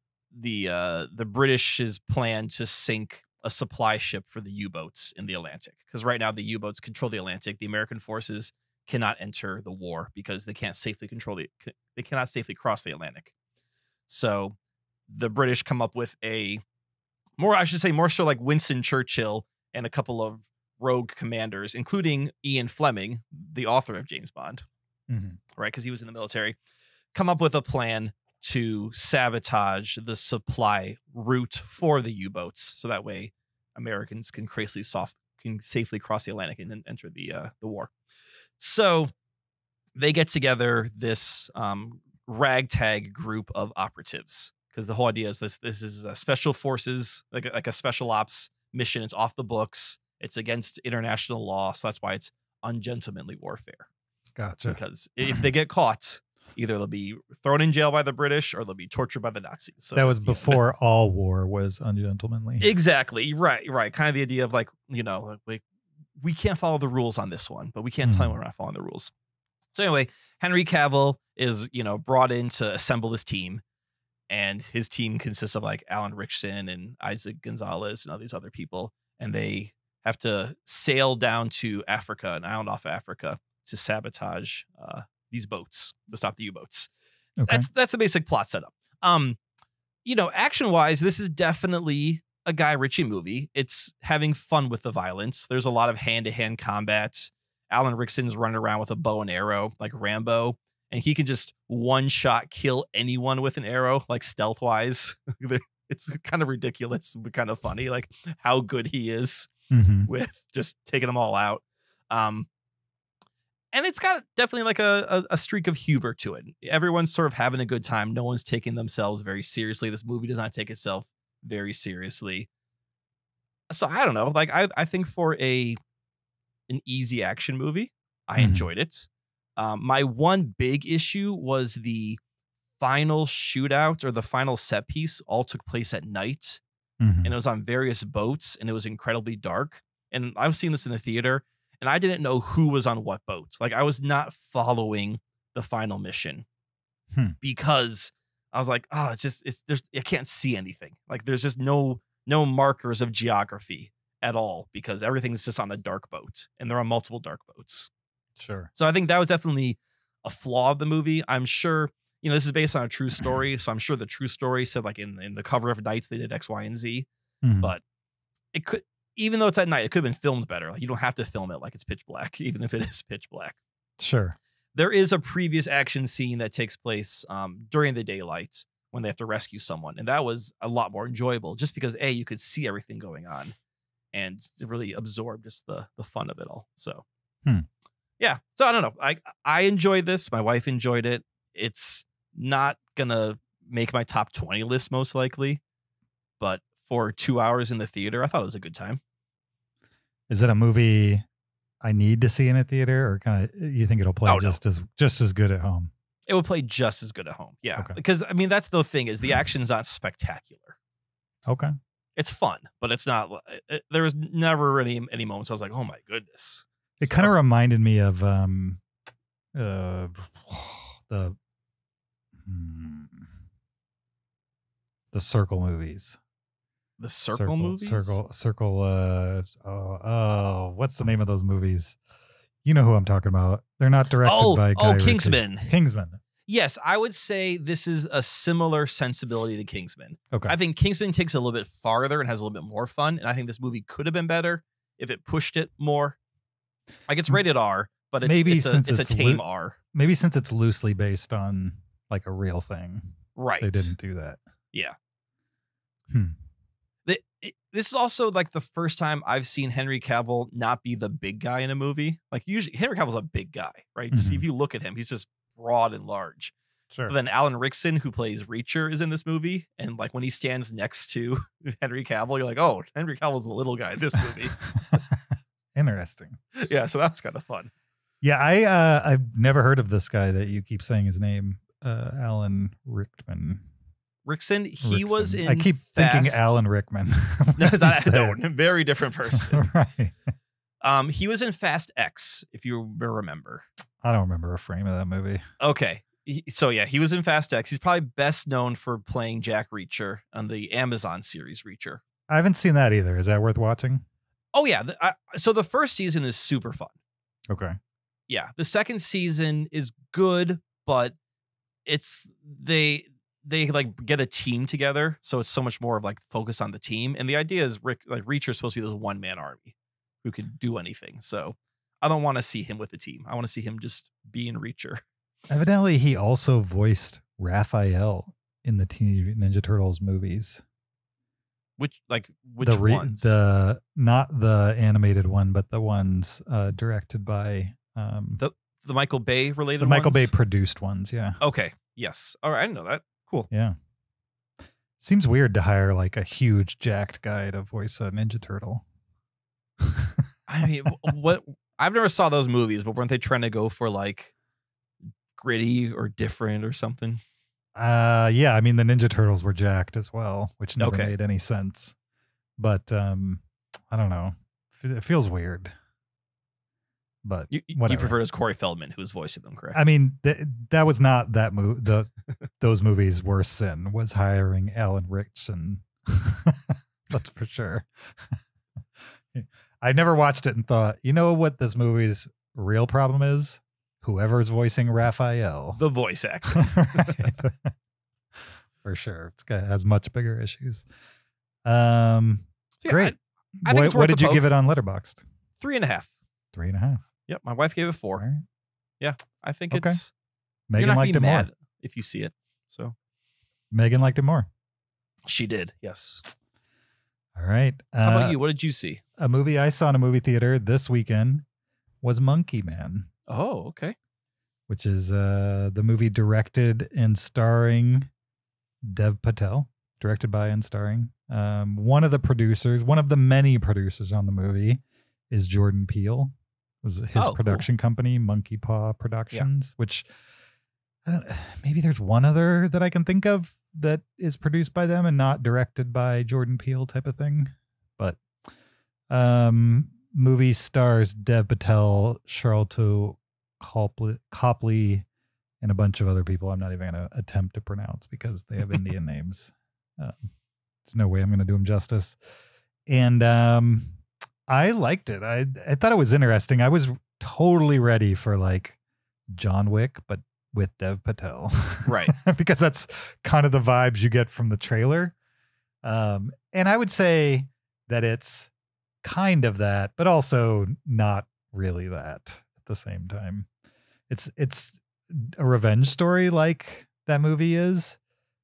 British's plan to sink a supply ship for the U-boats in the Atlantic. Because right now the U-boats control the Atlantic. The American forces cannot enter the war because they can't safely they cannot safely cross the Atlantic. So the British come up with more so like Winston Churchill and a couple of rogue commanders, including Ian Fleming, the author of James Bond, right? Because he was in the military, come up with a plan to sabotage the supply route for the U-boats, so that way Americans can safely cross the Atlantic and then enter the war. So they get together this ragtag group of operatives, because the whole idea is this is a special forces, like a special ops mission. It's off the books. It's against international law, so that's why it's ungentlemanly warfare. Gotcha. Because if they get caught, either they'll be thrown in jail by the British or they'll be tortured by the Nazis. So that was before all war was ungentlemanly. Exactly. Right. Kind of the idea of like, we can't follow the rules on this one, but we can't tell you we're not following the rules. So anyway, Henry Cavill is, brought in to assemble this team. And his team consists of like Alan Rickson and Isaac Gonzalez and all these other people. And they have to sail down to Africa, an island off Africa, to sabotage these boats, to stop the U-boats. Okay. That's the basic plot setup. Action-wise, this is definitely a Guy Ritchie movie. It's having fun with the violence. There's a lot of hand-to-hand combat. Alan Rickson's running around with a bow and arrow like Rambo, and he can just one-shot kill anyone with an arrow, like stealth-wise. It's kind of ridiculous, but kind of funny, like how good he is with just taking them all out. And it's got definitely like a streak of humor to it. Everyone's sort of having a good time. No one's taking themselves very seriously. This movie does not take itself very seriously. So I don't know. Like I think for an easy action movie, I enjoyed it. My one big issue was the final shootout or the final set piece all took place at night. and it was on various boats, and it was incredibly dark. And I've seen this in the theater, and I didn't know who was on what boat. Like, I was not following the final mission because I was like, oh, I can't see anything. Like, there's just no markers of geography at all because everything's just on a dark boat, and there are multiple dark boats. Sure. So I think that was definitely a flaw of the movie. I'm sure, this is based on a true story. So I'm sure the true story said, like, in the cover of Nights, they did X, Y, and Z. But it could, even though it's at night, it could have been filmed better. Like, you don't have to film it like it's pitch black, even if it is pitch black. Sure. There is a previous action scene that takes place during the daylight when they have to rescue someone. And that was a lot more enjoyable just because, A, you could see everything going on and it really absorbed just the fun of it all. So, yeah. So I don't know. I enjoyed this. My wife enjoyed it. It's not going to make my top 20 list most likely, but for 2 hours in the theater, I thought it was a good time. Is it a movie I need to see in a theater, or kind of you think it'll play just as good at home? It would play just as good at home. Yeah. Okay. Because I mean, that's the thing is the action's not spectacular. Okay. It's fun, but it's not, there was never any moments I was like, oh my goodness. It kind of reminded me of the Circle movies. The Circle movies? Circle. What's the name of those movies? You know who I'm talking about. They're not directed by Guy Ritchie. Kingsman. Kingsman. Yes, I would say this is a similar sensibility to Kingsman. Okay. I think Kingsman takes it a little bit farther and has a little bit more fun. And I think this movie could have been better if it pushed it more. Like, it's rated R, but it's a tame R. Maybe since it's loosely based on like a real thing. Right. They didn't do that. Yeah. This is also like the first time I've seen Henry Cavill not be the big guy in a movie. Like, usually Henry Cavill's a big guy, right? Just if you look at him, he's just broad and large. Sure. But then Alan Rickson, who plays Reacher, is in this movie. And like when he stands next to Henry Cavill, you're like, oh, Henry Cavill's the little guy in this movie. Interesting. Yeah, so that's kind of fun. Yeah, I've never heard of this guy that you keep saying his name, Alan Rickman. Rickson, he was in I keep thinking Alan Rickman. No, very different person. Right. He was in Fast X, if you remember. I don't remember a frame of that movie. Okay. So yeah, he was in Fast X. He's probably best known for playing Jack Reacher on the Amazon series Reacher. I haven't seen that either. Is that worth watching? Oh yeah. So the first season is super fun. Okay. Yeah. The second season is good, but they like get a team together. So it's so much more of like focus on the team. And the idea is Reacher's supposed to be this one-man army who can do anything. So I don't want to see him with a team. I want to see him just being Reacher. Evidently, he also voiced Raphael in the Teenage Mutant Ninja Turtles movies. Which ones? Not the animated one, but the ones directed by the Michael Bay related the ones? Michael Bay produced ones. Yeah. Okay. Yes. All right. I didn't know that. Cool. Yeah. Seems weird to hire like a huge jacked guy to voice a Ninja Turtle. I mean, what? I've never saw those movies, but weren't they trying to go for like gritty or different or something? Yeah. I mean, the Ninja Turtles were jacked as well, which never made any sense. But I don't know. It feels weird. But you prefer it as Corey Feldman, who was voicing them, correct? I mean, that was not that movie. Those movies' worst sin was hiring Alan Rickson. That's for sure. I never watched it and thought, you know what this movie's real problem is? Whoever's voicing Raphael. The voice actor. Right. For sure. It has much bigger issues. Great. I think what did you give it on Letterboxd? 3.5. 3.5. Yep, my wife gave it 4. Right. Yeah, I think it's. Megan liked it more if you see it. So Megan liked it more. She did, yes. All right. How about you? What did you see? A movie I saw in a movie theater this weekend was Monkey Man. Oh, okay. Which is the movie directed and starring Dev Patel, directed by and starring. One of the many producers on the movie is Jordan Peele. It was his production company, Monkey Paw Productions, which maybe there's one other that I can think of that is produced by them and not directed by Jordan Peele type of thing. But movie stars Dev Patel, Charlton Copley, and a bunch of other people I'm not even going to attempt to pronounce because they have Indian names. There's no way I'm going to do them justice. And I liked it. I thought it was interesting. I was totally ready for like John Wick, but with Dev Patel. Right. Because that's kind of the vibes you get from the trailer. And I would say that it's kind of that, but also not really that at the same time. It's a revenge story like that movie is.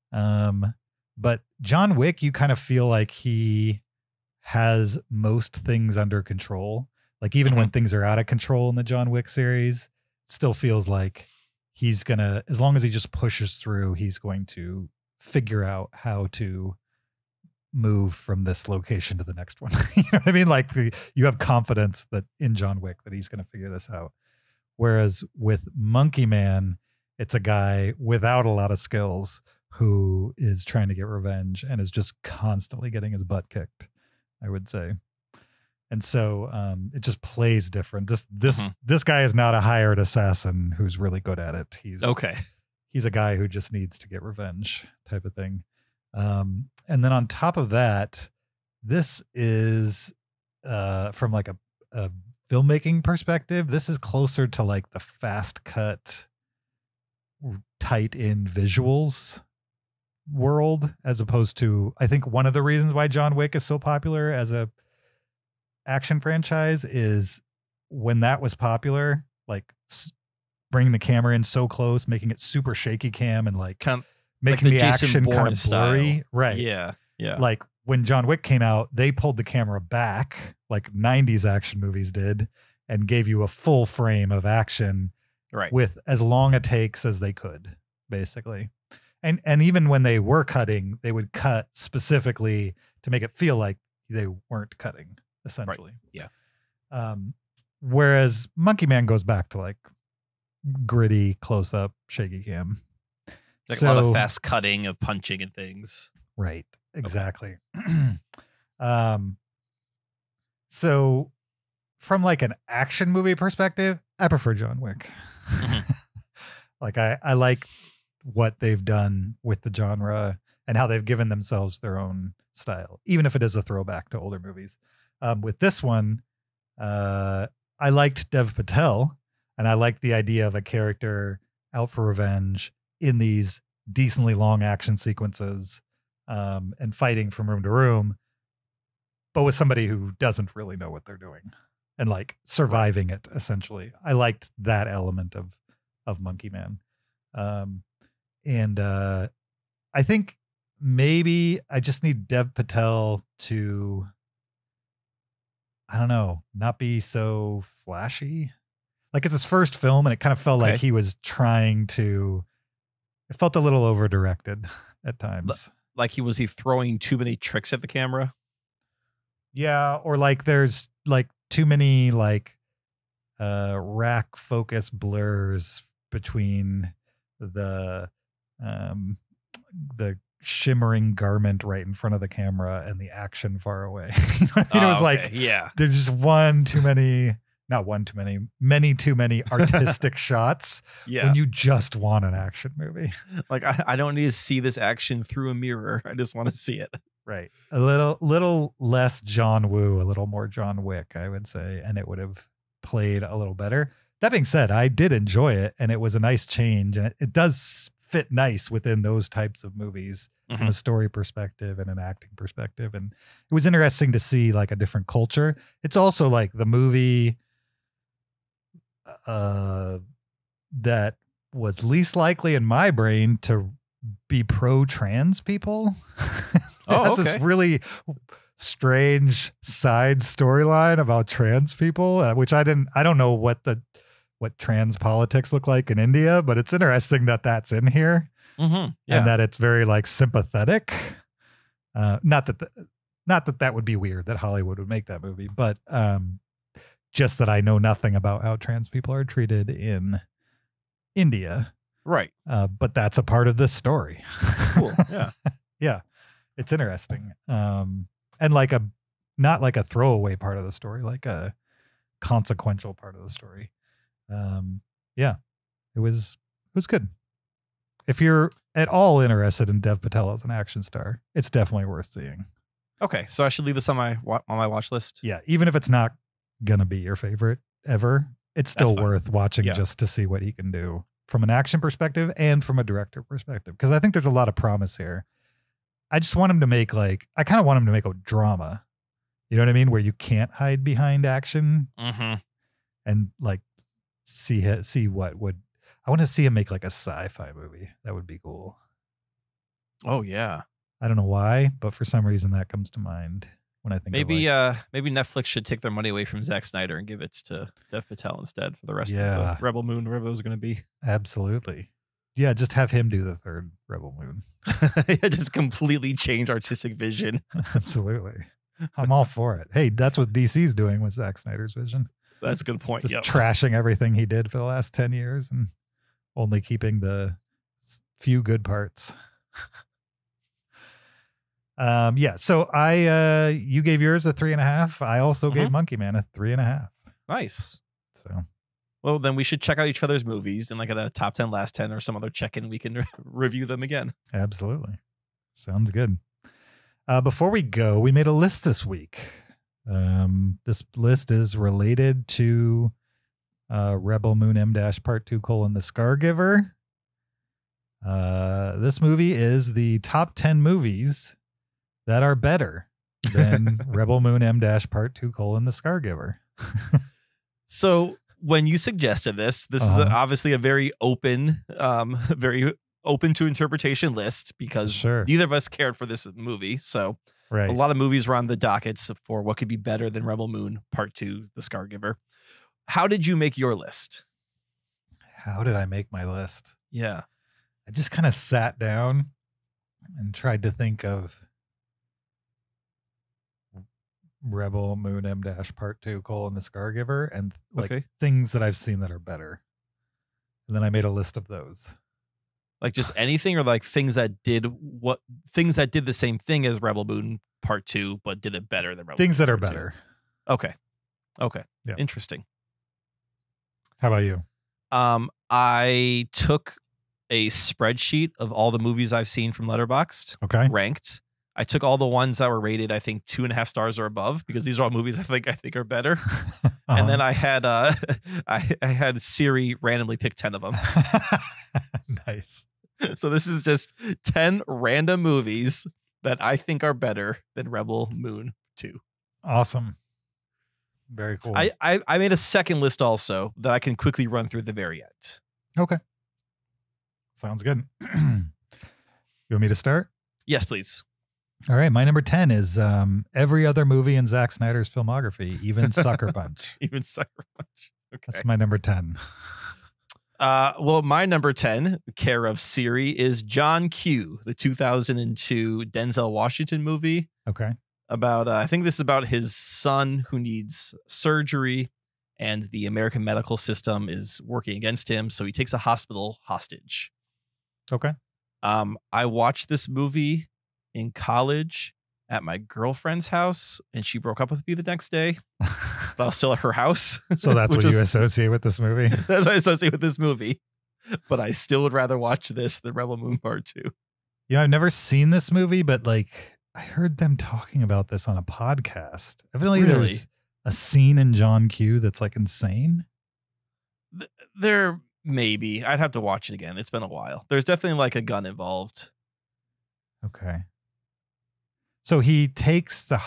But John Wick, you kind of feel like he has most things under control. Like even when things are out of control in the John Wick series, it still feels like he's gonna, as long as he just pushes through, he's going to figure out how to move from this location to the next one. You know what I mean? Like you have confidence that in John Wick that he's going to figure this out. Whereas with Monkey Man, it's a guy without a lot of skills who is trying to get revenge and is just constantly getting his butt kicked, I would say. And so it just plays different. This guy is not a hired assassin who's really good at it. He's a guy who just needs to get revenge type of thing. And then on top of that, this is from like a filmmaking perspective, this is closer to like the fast cut, tight in visuals world, as opposed to, I think one of the reasons why John Wick is so popular as a action franchise is when that was popular, like bringing the camera in so close, making it super shaky cam and like making the action kind of blurry. Right. Yeah. Yeah. Like when John Wick came out, they pulled the camera back like 90s action movies did and gave you a full frame of action with as long a takes as they could, basically. And even when they were cutting, they would cut specifically to make it feel like they weren't cutting, essentially. Right. Yeah. Whereas Monkey Man goes back to like gritty, close up, shaky cam. Like a lot of fast cutting of punching and things. Right. Exactly. Okay. So from like an action movie perspective, I prefer John Wick. Like I like what they've done with the genre and how they've given themselves their own style, even if it is a throwback to older movies. With this one, I liked Dev Patel, and I liked the idea of a character out for revenge in these decently long action sequences, and fighting from room to room, but with somebody who doesn't really know what they're doing and like surviving it, essentially. I liked that element of Monkey Man. And I think maybe I just need Dev Patel to, I don't know, not be so flashy. Like it's his first film and it kind of felt like he was trying to, it felt a little over directed at times. Like was he throwing too many tricks at the camera? Yeah. Or like there's like too many like rack focus blurs between the shimmering garment right in front of the camera and the action far away. You know what I mean? It was like, there's just many too many artistic shots when you just want an action movie. Like I don't need to see this action through a mirror. I just want to see it. Right. A little less John Woo, a little more John Wick, I would say, and it would have played a little better. That being said, I did enjoy it, and it was a nice change, and it does fit nice within those types of movies from a story perspective and an acting perspective. And it was interesting to see like a different culture. It's also like the movie that was least likely in my brain to be pro-trans people. That's this really strange side storyline about trans people, which I don't know what trans politics look like in India, but it's interesting that that's in here. And that it's very like sympathetic. Not that would be weird that Hollywood would make that movie, but just that I know nothing about how trans people are treated in India. Right. But that's a part of this story. Cool. Yeah. Yeah, it's interesting. And like not like a throwaway part of the story, like a consequential part of the story. Yeah, it was good. If you're at all interested in Dev Patel as an action star, it's definitely worth seeing. Okay, so I should leave this on my watch list. Yeah, even if it's not gonna be your favorite ever, it's still worth watching just to see what he can do from an action perspective and from a director perspective. Because I think there's a lot of promise here. I just want him to make I kind of want him to make a drama. You know what I mean? Where you can't hide behind action and like see what would. I want to see him make like a sci-fi movie. That would be cool. Oh yeah. I don't know why, but for some reason that comes to mind when I think maybe Netflix should take their money away from Zack Snyder and give it to Dev Patel instead for the rest of the Rebel Moon, whatever those are going to be. Absolutely. Yeah, just have him do the third Rebel Moon. Just completely change artistic vision. Absolutely. I'm all for it. Hey, that's what DC's doing with Zack Snyder's vision. That's a good point. Just trashing everything he did for the last 10 years and only keeping the few good parts. Yeah. So you gave yours a 3.5. I also gave Monkey Man a 3.5. Nice. So, well, then we should check out each other's movies and like at a top 10, last 10 or some other check-in, we can review them again. Absolutely. Sounds good. Before we go, we made a list this week. This list is related to Rebel Moon M- Part 2: The Scargiver. This movie is the top 10 movies that are better than Rebel Moon M- Part 2: The Scargiver. So when you suggested this is obviously a very open to interpretation list because neither of us cared for this movie. So a lot of movies were on the dockets for what could be better than Rebel Moon Part 2: The Scargiver. How did you make your list? How did I make my list? Yeah. I just kind of sat down and tried to think of Rebel Moon M- Part 2: The Scargiver and things that I've seen that are better. And then I made a list of those. Like just anything or like things that did the same thing as Rebel Moon Part 2, but did it better than Rebel Things Moon that are Part 2. better. Okay. Yeah. Interesting. How about you? I took a spreadsheet of all the movies I've seen from Letterboxd. Okay. Ranked. I took all the ones that were rated, I think 2.5 stars or above, because these are all movies I think are better. And then I had I had Siri randomly pick 10 of them. Nice. So this is just 10 random movies that I think are better than Rebel Moon 2. Awesome. Very cool. I made a second list also that I can quickly run through at the very end. Okay. Sounds good. You want me to start? Yes, please. All right. My number 10 is every other movie in Zack Snyder's filmography, even Sucker Punch. Even Sucker Punch. Okay. That's my number 10. Well, my number 10, care of Siri, is John Q, the 2002 Denzel Washington movie. Okay. About, I think this is about his son who needs surgery and the American medical system is working against him. So he takes a hospital hostage. Okay. I watched this movie in college at my girlfriend's house and she broke up with me the next day, but I was still at her house. So that's what you associate with this movie? That's what I associate with this movie. But I still would rather watch this than Rebel Moon Part 2. Yeah, I've never seen this movie, but like I heard them talking about this on a podcast. Evidently there's a scene in John Q that's like insane. There maybe. I'd have to watch it again. It's been a while. There's definitely like a gun involved. Okay. So he takes the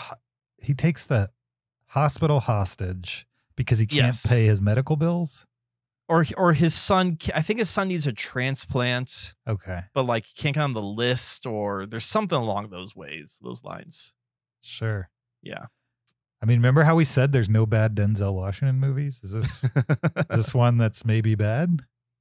hospital hostage because he can't pay his medical bills? Or his son, I think his son needs a transplant. Okay. But like he can't get on the list or there's something along those lines. Sure. Yeah. I mean, remember how we said there's no bad Denzel Washington movies? Is this one that's maybe bad?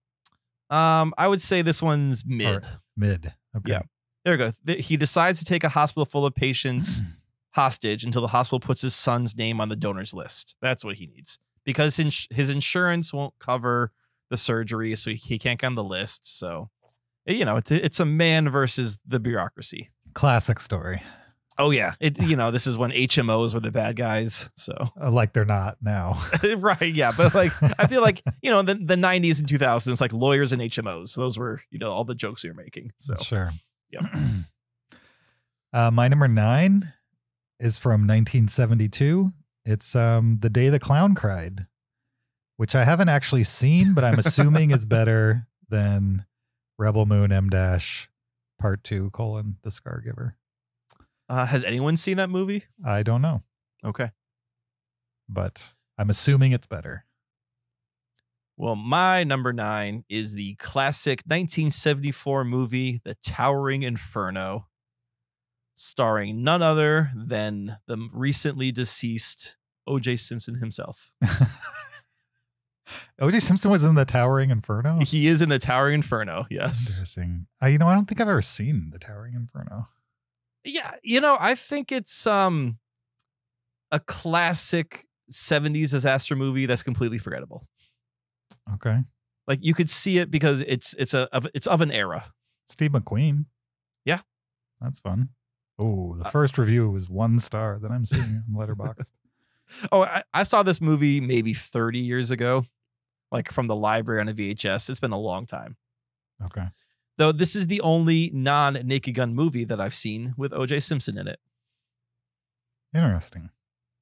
I would say this one's mid. Mid. Okay. Yeah. There we go. He decides to take a hospital full of patients hostage until the hospital puts his son's name on the donors list. That's what he needs. Because his insurance won't cover the surgery, so he can't get on the list. So, you know, it's a man versus the bureaucracy. Classic story. Oh yeah, this is when HMOs were the bad guys. So Like they're not now. right, yeah, but like I feel like the 90s and 2000s, like lawyers and HMOs, those were all the jokes we were making. So Sure. Yeah. My number 9 is from 1972. It's The Day the Clown Cried, which I haven't actually seen, but I'm assuming is better than Rebel Moon M- Part 2: The Scargiver. Has anyone seen that movie? I don't know, Okay. but I'm assuming it's better. Well, my number 9 is the classic 1974 movie, The Towering Inferno, starring none other than the recently deceased O.J. Simpson himself. O.J. Simpson was in The Towering Inferno? He is in The Towering Inferno, yes. Interesting. I don't think I've ever seen The Towering Inferno. Yeah, I think it's a classic 70s disaster movie that's completely forgettable. Okay. Like you could see it because it's of an era. Steve McQueen. Yeah. That's fun. Oh, the first review was 1 star that I'm seeing on Letterboxd. Oh, I saw this movie maybe 30 years ago, like from the library on a VHS. It's been a long time. Okay. Though this is the only non-Naked Gun movie that I've seen with O.J. Simpson in it. Interesting.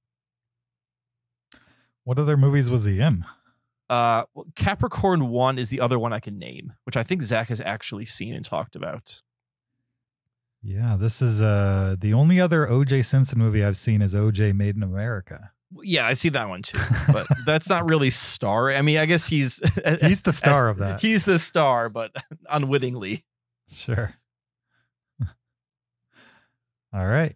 What other movies was he in? Capricorn 1 is the other one I can name, which I think Zach has actually seen and talked about. Yeah, this is the only other O.J. Simpson movie I've seen is O.J. Made in America. Yeah, I see that one too, but that's not really star. I mean, I guess he's the star of that. He's the star, but unwittingly. Sure. All right.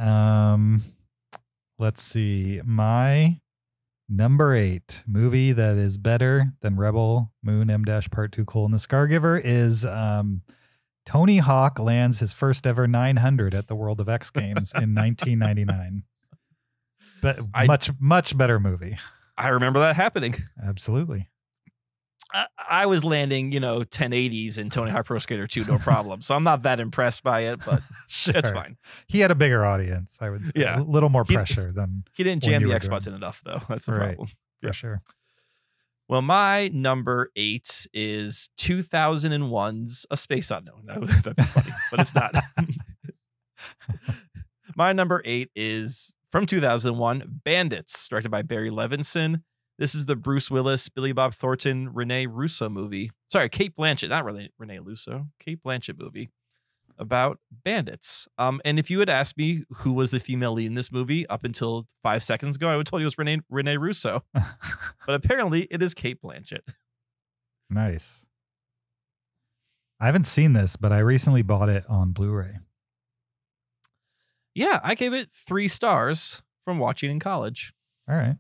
Let's see. My number 8 movie that is better than Rebel Moon M- Part 2: The Scargiver is Tony Hawk lands his first ever 900 at the World of X Games in 1999. But much better movie. I remember that happening. Absolutely. I was landing, 1080s in Tony Hawk Pro Skater 2, no problem. So I'm not that impressed by it, but Sure. it's fine. He had a bigger audience, I would say. Yeah. A little more pressure than He didn't when jam you the were X doing button enough, though. That's the Right. problem. for Yeah. sure. Well, my number 8 is 2001's A Space Unknown. That'd be funny, but it's not. My number 8 is from 2001, Bandits, directed by Barry Levinson. This is the Bruce Willis, Billy Bob Thornton, Rene Russo movie. Sorry, Kate Blanchett, not really Rene Russo. Kate Blanchett movie about bandits. And if you had asked me who was the female lead in this movie up until 5 seconds ago, I would have told you it was Rene Russo. But apparently it is Kate Blanchett. Nice. I haven't seen this, but I recently bought it on Blu-ray. Yeah, I gave it 3 stars from watching in college. All right.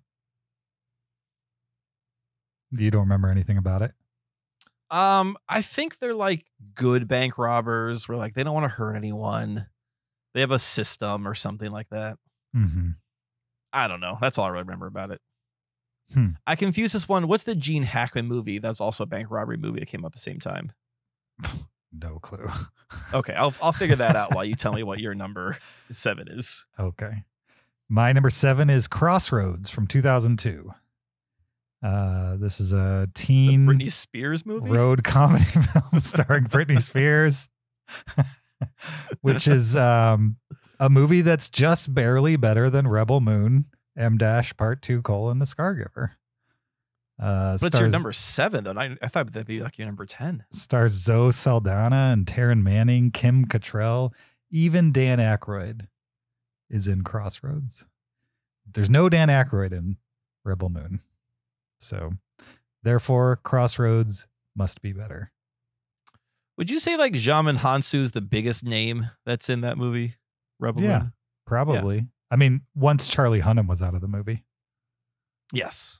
You don't remember anything about it? I think they're like good bank robbers where like they don't want to hurt anyone. They have a system or something like that. Mm-hmm. I don't know. That's all I really remember about it. Hmm. I confused this one. What's the Gene Hackman movie that's also a bank robbery movie that came out at the same time? No clue. Okay, I'll figure that out while you tell me what your number 7 is. Okay. My number 7 is Crossroads from 2002. This is a teen The Britney Spears movie? road comedy film starring Britney Spears, which is a movie that's just barely better than Rebel Moon M- Part 2: The Scargiver. But it's your number 7, though. I thought that'd be like your number 10. Stars Zoe Saldana and Taryn Manning, Kim Cattrall, even Dan Aykroyd is in Crossroads. There's no Dan Aykroyd in Rebel Moon. So, therefore, Crossroads must be better. Would you say like Jamin Hansu is the biggest name that's in that movie? Rebel Moon? Probably. Yeah. I mean, once Charlie Hunnam was out of the movie. Yes.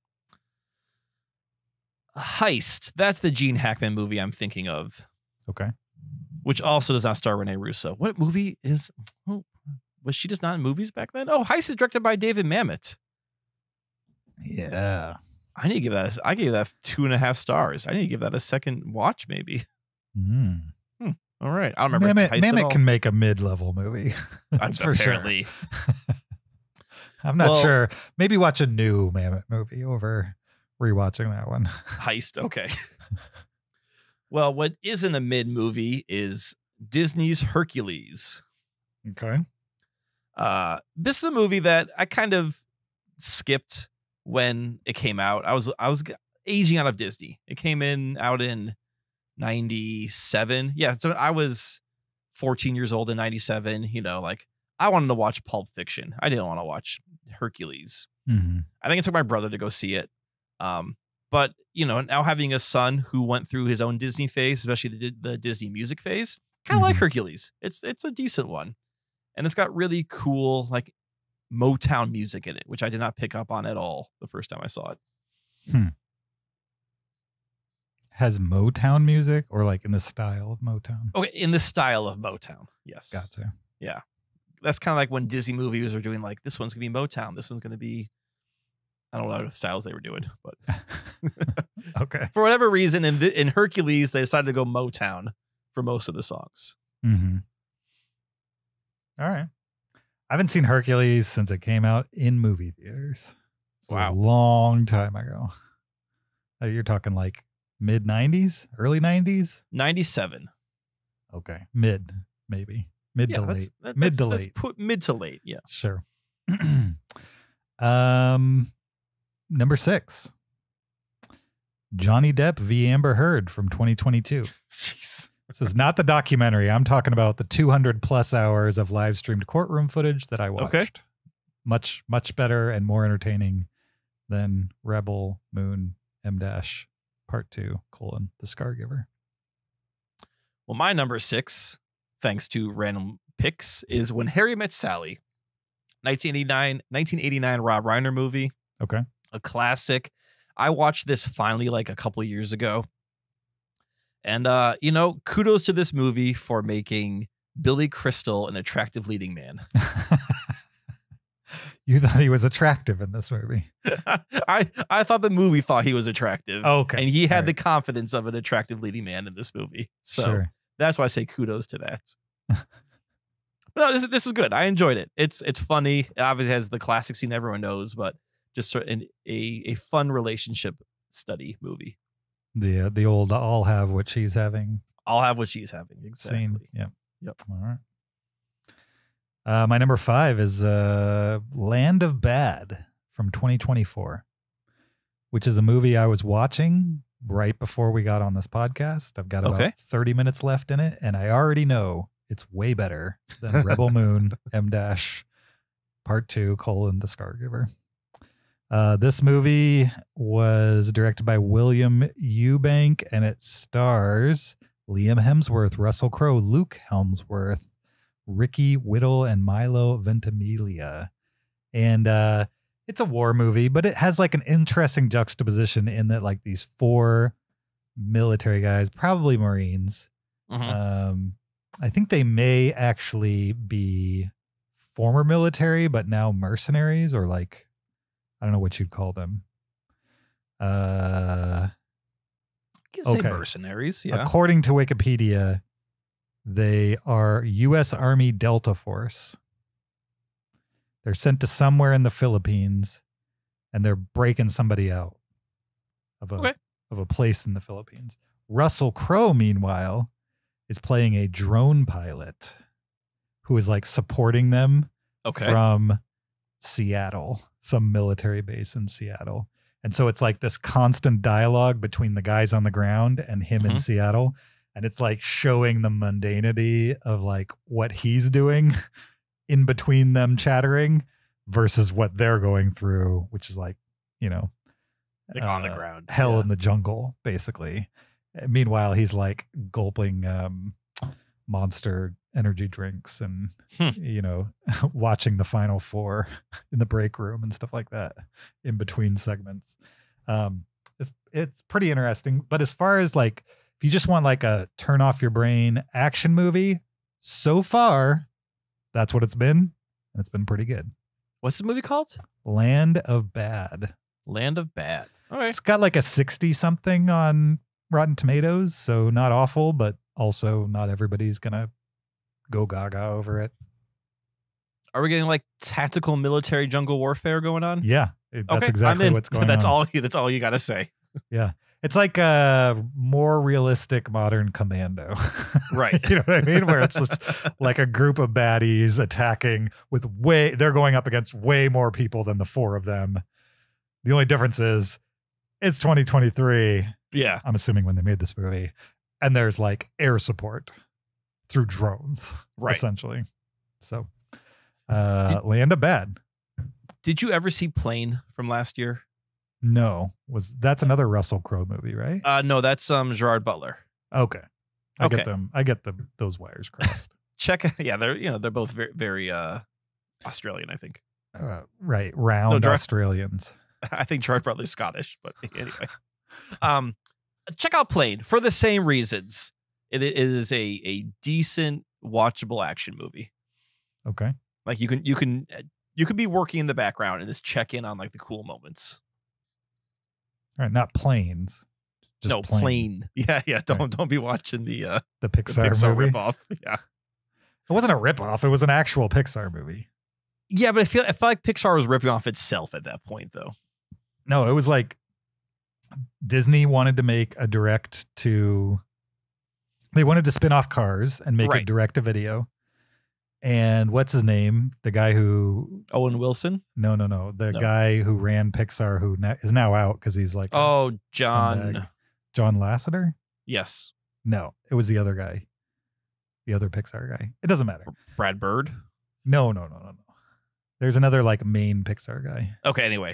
Heist. That's the Gene Hackman movie I'm thinking of. Okay. Which also does not star Rene Russo. What movie is... Oh, was she just not in movies back then? Oh, Heist is directed by David Mamet. Yeah. I need to give that. I gave that 2.5 stars. I need to give that a second watch, maybe. All right. I don't remember. Mammoth can make a mid-level movie. That's for apparently. Sure. I'm not sure. Maybe watch a new Mammoth movie over rewatching that one. Heist. Okay. Well, what is in the mid movie is Disney's Hercules. Okay. This is a movie that I kind of skipped when it came out. I was aging out of Disney. It came out in 97. Yeah, so I was 14 years old in 97. You know, like I wanted to watch Pulp Fiction. I didn't want to watch Hercules. Mm-hmm. I think it took my brother to go see it. But you know, now having a son who went through his own Disney phase, especially the Disney music phase, kind of like Hercules. It's a decent one, and it's got really cool like Motown music in it, which I did not pick up on at all the first time I saw it. Has Motown music, or like in the style of Motown? Okay, in the style of Motown. Yes. Gotcha. Yeah. That's kind of like when Disney movies are doing like, this one's going to be Motown. This one's going to be, I don't know what styles they were doing, but okay. For whatever reason, in Hercules, they decided to go Motown for most of the songs. Mm-hmm. All right. I haven't seen Hercules since it came out in movie theaters. Wow. A long time ago. You're talking like mid 90s, early 90s? 97. Okay. Mid, maybe. Mid to late. Mid to late. Put mid to late. Yeah. Sure. Number 6. Johnny Depp v. Amber Heard from 2022. Jeez. This is not the documentary. I'm talking about the 200 plus hours of live streamed courtroom footage that I watched. Okay. Much, much better and more entertaining than Rebel Moon M- Part 2, the Scargiver. Well, my number 6, thanks to random picks, is When Harry Met Sally. 1989 Rob Reiner movie. Okay. A classic. I watched this finally like a couple years ago. And, you know, kudos to this movie for making Billy Crystal an attractive leading man. You thought he was attractive in this movie. I thought the movie thought he was attractive. Okay. And he had the confidence of an attractive leading man in this movie. So that's why I say kudos to that. But no, this is good. I enjoyed it. It's funny. It obviously has the classic scene everyone knows, but just sort of a fun relationship study movie. The old I'll have what she's having. I'll have what she's having. Exactly. Scene. Yep. All right. My number 5 is Land of Bad from 2024, which is a movie I was watching right before we got on this podcast. I've got about 30 minutes left in it, and I already know it's way better than Rebel Moon M- Part 2, the Scargiver. This movie was directed by William Eubank, and it stars Liam Hemsworth, Russell Crowe, Luke Hemsworth, Ricky Whittle, and Milo Ventimiglia. And it's a war movie, but it has like an interesting juxtaposition in that like these 4 military guys, probably Marines. I think they may actually be former military, but now mercenaries, or like, I don't know what you'd call them. You can say mercenaries, yeah. According to Wikipedia, they are U.S. Army Delta Force. They're sent to somewhere in the Philippines, and they're breaking somebody out of a place in the Philippines. Russell Crowe, meanwhile, is playing a drone pilot who is like supporting them from Seattle, some military base in Seattle. And so it's like this constant dialogue between the guys on the ground and him in Seattle. And it's like showing the mundanity of like what he's doing in between them chattering versus what they're going through, which is like, you know, like on the ground, hell in the jungle, basically. Meanwhile, he's like gulping Monster energy drinks and, you know, watching the Final Four in the break room and stuff like that in between segments. It's pretty interesting. But as far as like, if you just want like a turn off your brain action movie, so far, that's what it's been. It's been pretty good. What's the movie called? Land of Bad. Land of Bad. Okay. It's got like a 60 something on Rotten Tomatoes, so not awful, but also not everybody's gonna go gaga over it. Are we getting like tactical military jungle warfare going on? Yeah, that's Okay, exactly I'm in. what's going That's on. That's all you got to say. Yeah. It's like a more realistic modern Commando. Right. You know what I mean? Where it's just like a group of baddies attacking with they're going up against way more people than the four of them. The only difference is it's 2023. Yeah. I'm assuming when they made this movie. And there's like air support through drones, Right. essentially. So land of bad. Did you ever see Plane from last year? No. That's another Russell Crowe movie, right? No, that's Gerard Butler. Okay. I Okay. get them. I get those wires crossed. Yeah, they're both very, very Australian, I think. Right. Round No, Australians. I think Gerard Butler's Scottish, but anyway. Check out Plane for the same reasons. It is a decent, watchable action movie. Okay. Like you can be working in the background and just check in on like the cool moments. All right. Not planes. Just No, Plane. Yeah. Don't be watching the Pixar movie. ripoff. Yeah. It wasn't a ripoff. It was an actual Pixar movie. Yeah, but I feel like Pixar was ripping off itself at that point, though. No, it was like Disney wanted to make a they wanted to spin off Cars and make it direct to video. And what's his name? The guy who Owen Wilson? No. The guy who ran Pixar who is now out because he's like John Lasseter? Yes. No, it was the other guy. The other Pixar guy. It doesn't matter. Brad Bird? No. There's another like main Pixar guy. Okay, anyway,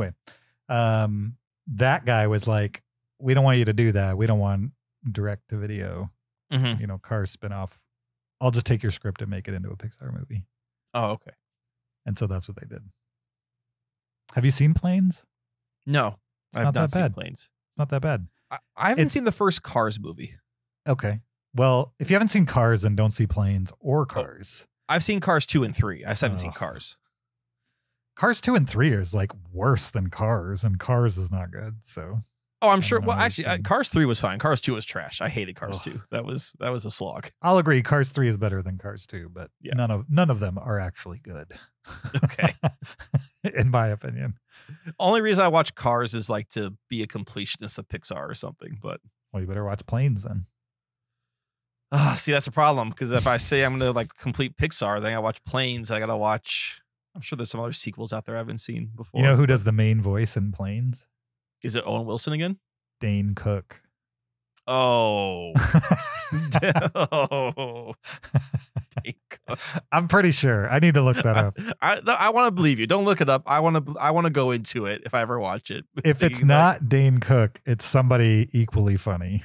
that guy was like, we don't want you to do that. We don't want direct to video, Cars spinoff. I'll just take your script and make it into a Pixar movie. Oh, okay. And so that's what they did. Have you seen Planes? No, I've not seen Planes. It's not that bad. I haven't seen the first Cars movie. Okay. Well, if you haven't seen Cars, then don't see Planes or Cars. I've seen Cars 2 and 3. I just haven't seen Cars. Cars 2 and 3 is like worse than Cars, and Cars is not good. So, I'm sure. Well, actually, Cars 3 was fine. Cars 2 was trash. I hated Cars 2. That was a slog. I'll agree. Cars 3 is better than Cars 2, but yeah. none of them are actually good. Okay. In my opinion. Only reason I watch Cars is like to be a completionist of Pixar or something. But well, you better watch Planes then. See, that's a problem because if I say I'm going to like complete Pixar, then I watch Planes. I got to watch. I'm sure there's some other sequels out there I haven't seen before. You know who does the main voice in Planes? Is it Owen Wilson again? Dane Cook. Oh. Oh. Dane Cook. I'm pretty sure. I need to look that up. I want to believe you. Don't look it up. I want to go into it if I ever watch it. If it's not Dane Cook, it's somebody equally funny.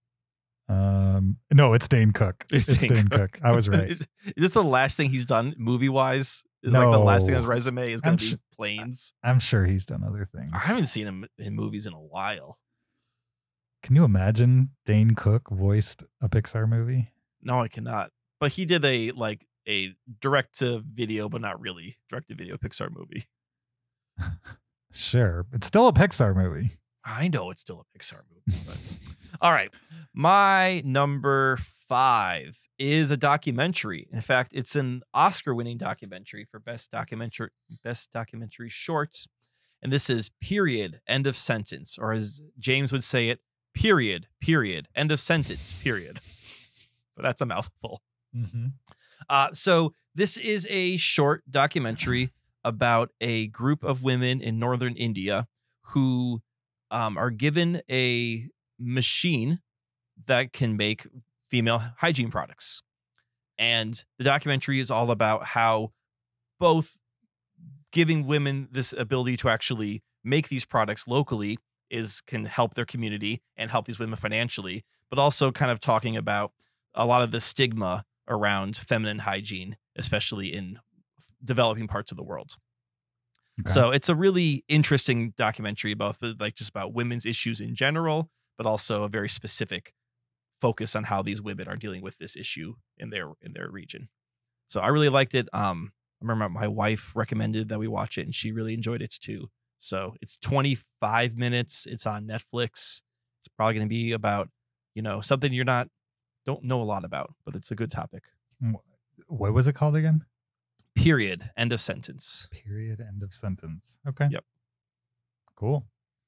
No, it's Dane Cook. It's Dane Cook. I was right. Is this the last thing he's done movie wise? Is no. like the last thing on his resume is going to be Planes. I'm sure he's done other things. I haven't seen him in movies in a while. Can you imagine Dane Cook voiced a Pixar movie? No, I cannot. But he did a direct to video, but not really direct to video Pixar movie. Sure. It's still a Pixar movie. I know it's still a Pixar movie. But... All right. My number 5 is a documentary. In fact, it's an Oscar-winning documentary for best documentary short. And this is Period, End of Sentence, or as James would say it, period, end of sentence, period. But that's a mouthful. Mm-hmm. So this is a short documentary about a group of women in northern India who are given a machine that can make female hygiene products. And the documentary is all about how both giving women this ability to actually make these products locally can help their community and help these women financially, but also kind of talking about a lot of the stigma around feminine hygiene, especially in developing parts of the world. Okay. So it's a really interesting documentary, both like just about women's issues in general, but also a very specific focus on how these women are dealing with this issue in their region. So I really liked it. I remember my wife recommended that we watch it and she really enjoyed it too. So it's 25 minutes. It's on Netflix. It's probably going to be about, something don't know a lot about, but it's a good topic. What was it called again? Period. End of sentence. Period. End of sentence. Okay. Yep. Cool.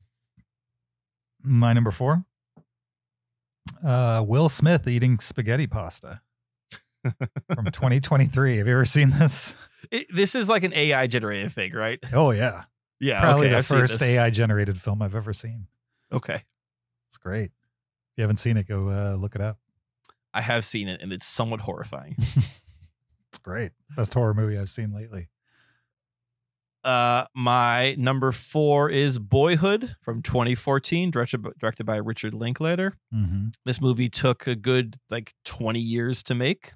My number 4. Will Smith eating spaghetti pasta from 2023. Have you ever seen this? This is like an AI generated thing, right? Oh, yeah. Yeah. Probably okay, the I've seen first this. AI generated film I've ever seen. Okay. It's great. If you haven't seen it, go look it up. I have seen it, and it's somewhat horrifying. It's great. Best horror movie I've seen lately. My number 4 is Boyhood from 2014, directed by Richard Linklater. Mm-hmm. This movie took a good 20 years to make,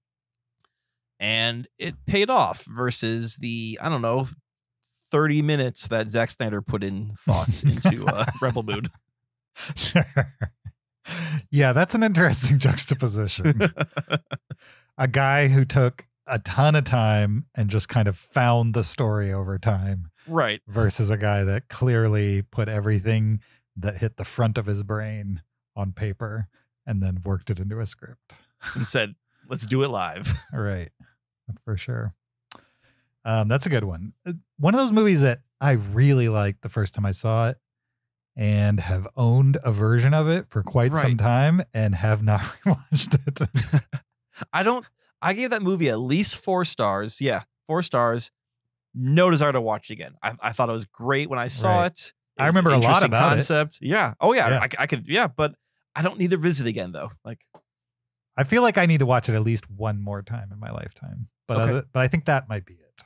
and it paid off versus the 30 minutes that Zach Snyder put in thought into Rebel Moon. Sure. Yeah, that's an interesting juxtaposition. A guy who took a ton of time and just kind of found the story over time. Right. Versus a guy that clearly put everything that hit the front of his brain on paper and then worked it into a script. And said, let's do it live. Right. For sure. That's a good one. One of those movies that I really liked the first time I saw it and have owned a version of it for quite some time and have not rewatched it. I gave that movie at least 4 stars. Yeah, 4 stars. No desire to watch it again. I thought it was great when I saw it. I remember a lot about concept. Yeah. Oh yeah. I could. Yeah, but I don't need to visit again though. I feel like I need to watch it at least one more time in my lifetime. But but I think that might be it.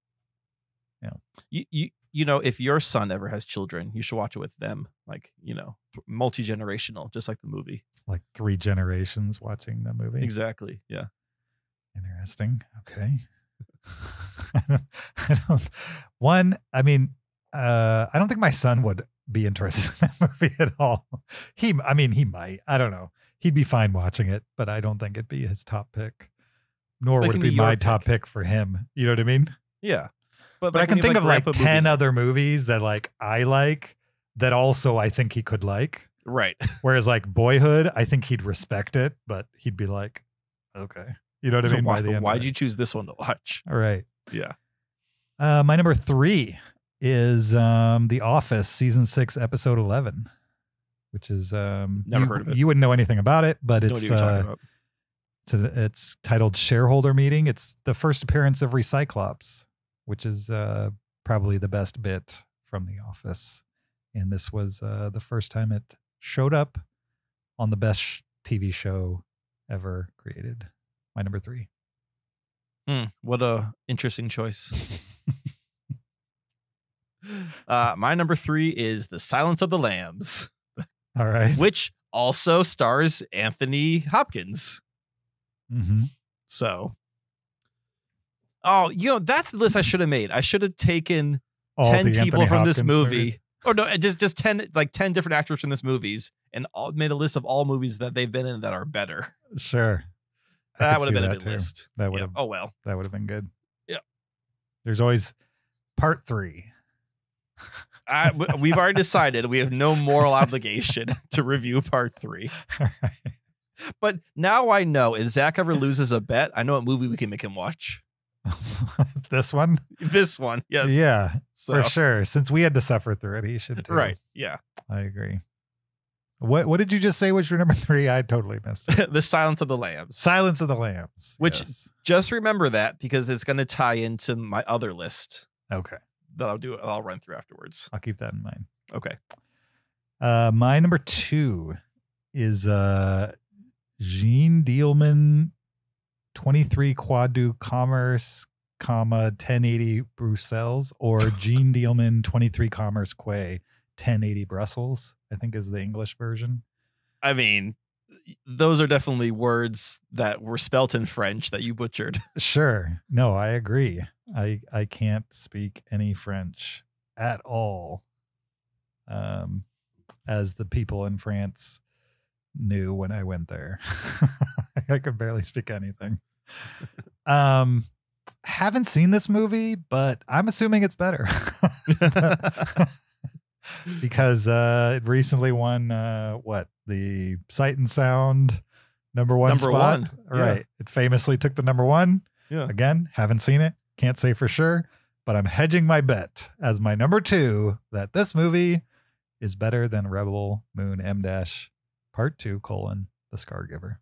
Yeah. If your son ever has children, you should watch it with them. Multi-generational, just like the movie. Like 3 generations watching the movie. Exactly. Yeah. Interesting. Okay. I don't think my son would be interested in that movie at all. He might. I don't know. He'd be fine watching it, but I don't think it'd be his top pick. Nor would it be my top pick for him. You know what I mean? Yeah. But I can think of 10 other movies that I like that also I think he could like. Right. Whereas Boyhood, I think he'd respect it, but he'd be like, okay. You know what I mean? Why'd you choose this one to watch? All right. Yeah. My number 3 is The Office season 6 episode 11, which is never heard of it. You wouldn't know anything about it, but it's it's titled Shareholder Meeting. It's the first appearance of Recyclops, which is probably the best bit from The Office. And this was the first time it showed up on the best TV show ever created. My number 3. What a interesting choice. My number 3 is The Silence of the Lambs. All right. Which also stars Anthony Hopkins. Mm-hmm. So, that's the list I should have made. I should have taken all 10 people Anthony from Hopkins this movie. movies. Or no, just 10 different actors from this movies and made a list of all movies that they've been in that are better. Sure. That would have been a good list. That would have. Oh well. That would have been good. Yeah. There's always part 3. We've already decided we have no moral obligation to review part 3. All right. But now I know if Zach ever loses a bet, I know what movie we can make him watch. This one? This one, yes. Yeah, for sure. Since we had to suffer through it, he should too. Right, yeah. I agree. What did you just say was your number 3? I totally missed it. The Silence of the Lambs. Silence of the Lambs. Which, just remember that because it's going to tie into my other list. Okay. That I'll run through afterwards. I'll keep that in mind. Okay. My number 2 is Jean Dielman 23 Quai du Commerce, 1080 Bruxelles, or Jean Dielman 23 Commerce Quai 1080 Brussels, I think is the English version. I mean, those are definitely words that were spelt in French that you butchered. Sure. No, I agree. I can't speak any French at all. As the people in France knew when I went there. I could barely speak anything. Haven't seen this movie, but I'm assuming it's better. because it recently won the Sight and Sound #1 spot. Right. It famously took the #1. Yeah. Again, haven't seen it. Can't say for sure, but I'm hedging my bet as my #2 that this movie is better than Rebel Moon M- Part 2: The Scargiver.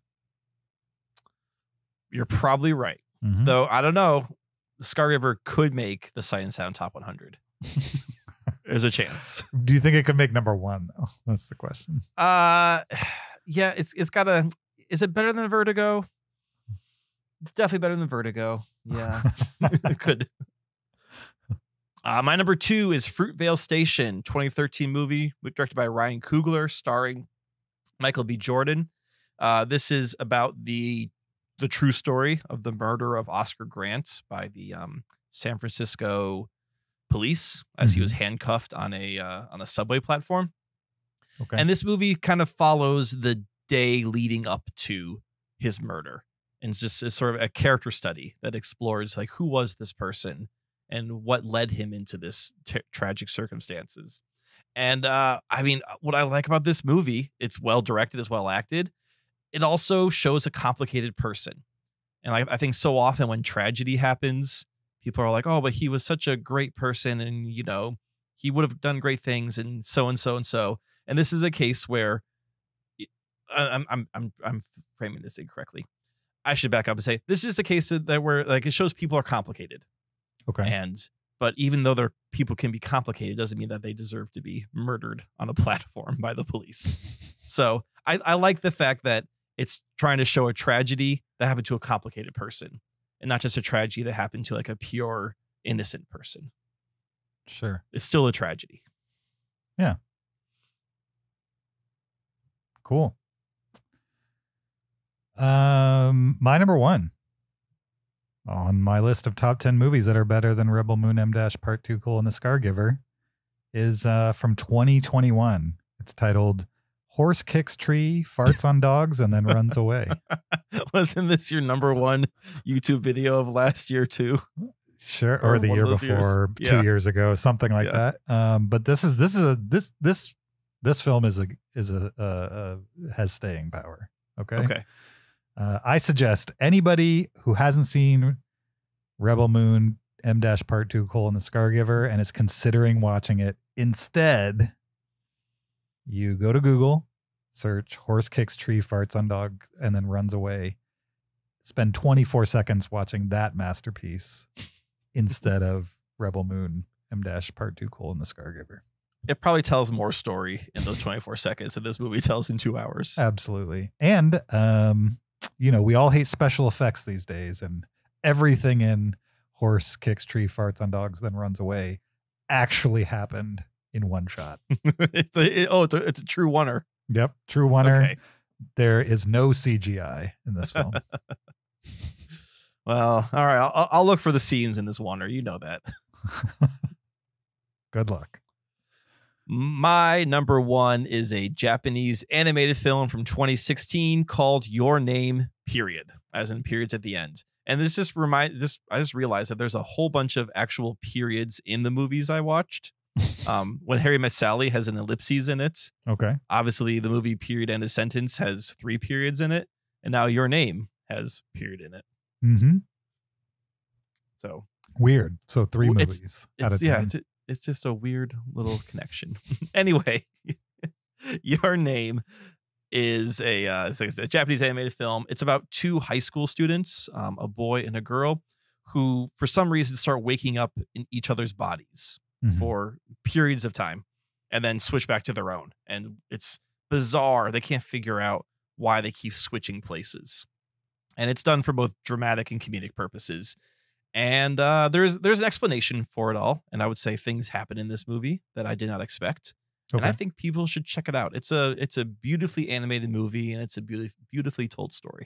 You're probably right. Mhm. Though I don't know. The Scargiver could make the Sight and Sound top 100. There's a chance. Do you think it could make #1 though? That's the question. Yeah, it's got a. Is it better than Vertigo? It's definitely better than Vertigo. Yeah, it could. My #2 is Fruitvale Station, 2013 movie directed by Ryan Coogler, starring Michael B. Jordan. This is about the true story of the murder of Oscar Grant by the San Francisco police as he was handcuffed on a subway platform. Okay. And this movie kind of follows the day leading up to his murder. And it's sort of a character study that explores like who was this person and what led him into this tragic circumstances. And I mean, what I like about this movie, it's well directed, it's well acted. It also shows a complicated person. And I think so often when tragedy happens, people are like, oh, but he was such a great person and, you know, he would have done great things and so and so and so. And this is a case where I'm framing this incorrectly. I should back up and say this is a case that where like it shows people are complicated. Okay. But even though their people can be complicated, doesn't mean that they deserve to be murdered on a platform by the police. So I like the fact that it's trying to show a tragedy that happened to a complicated person and not just a tragedy that happened to like a pure innocent person. Sure. It's still a tragedy. Yeah. Cool. My #1 on my list of top 10 movies that are better than Rebel Moon M- Part 2: The Scargiver is from 2021. It's titled Horse Kicks Tree, Farts on Dogs, and Then Runs Away. Wasn't this your #1 YouTube video of last year too? Sure, or the year before, 2 years ago, something like that. But this film has staying power. Okay. I suggest anybody who hasn't seen Rebel Moon M- Part 2: The Scargiver and is considering watching it, instead, you go to Google, search Horse Kicks Tree, Farts on Dog, and Then Runs Away. Spend 24 seconds watching that masterpiece instead of Rebel Moon M- Part 2: The Scargiver. It probably tells more story in those 24 seconds than this movie tells in 2 hours. Absolutely. And, we all hate special effects these days, and everything in Horse Kicks Tree, Farts on Dogs, Then Runs Away actually happened in one shot. It's a true oneer. Yep. True oneer. Okay. There is no CGI in this film. Well, all right. I'll look for the scenes in this oneer. You know that. Good luck. My #1 is a Japanese animated film from 2016 called Your Name, period, as in periods at the end. And I just realized that there's a whole bunch of actual periods in the movies I watched. When Harry Met Sally has an ellipses in it. Okay. Obviously, the movie Period End of Sentence has 3 periods in it. And now Your Name has period in it. Mm-hmm. So weird. So 3 movies out of 10. Yeah, it's just a weird little connection. Anyway, Your Name is a Japanese animated film. It's about 2 high school students, a boy and a girl, who for some reason start waking up in each other's bodies for periods of time and then switch back to their own. And it's bizarre. They can't figure out why they keep switching places. And it's done for both dramatic and comedic purposes. And there's an explanation for it all. And I would say things happen in this movie that I did not expect. Okay. And I think people should check it out. It's a beautifully animated movie, and it's a beautifully told story.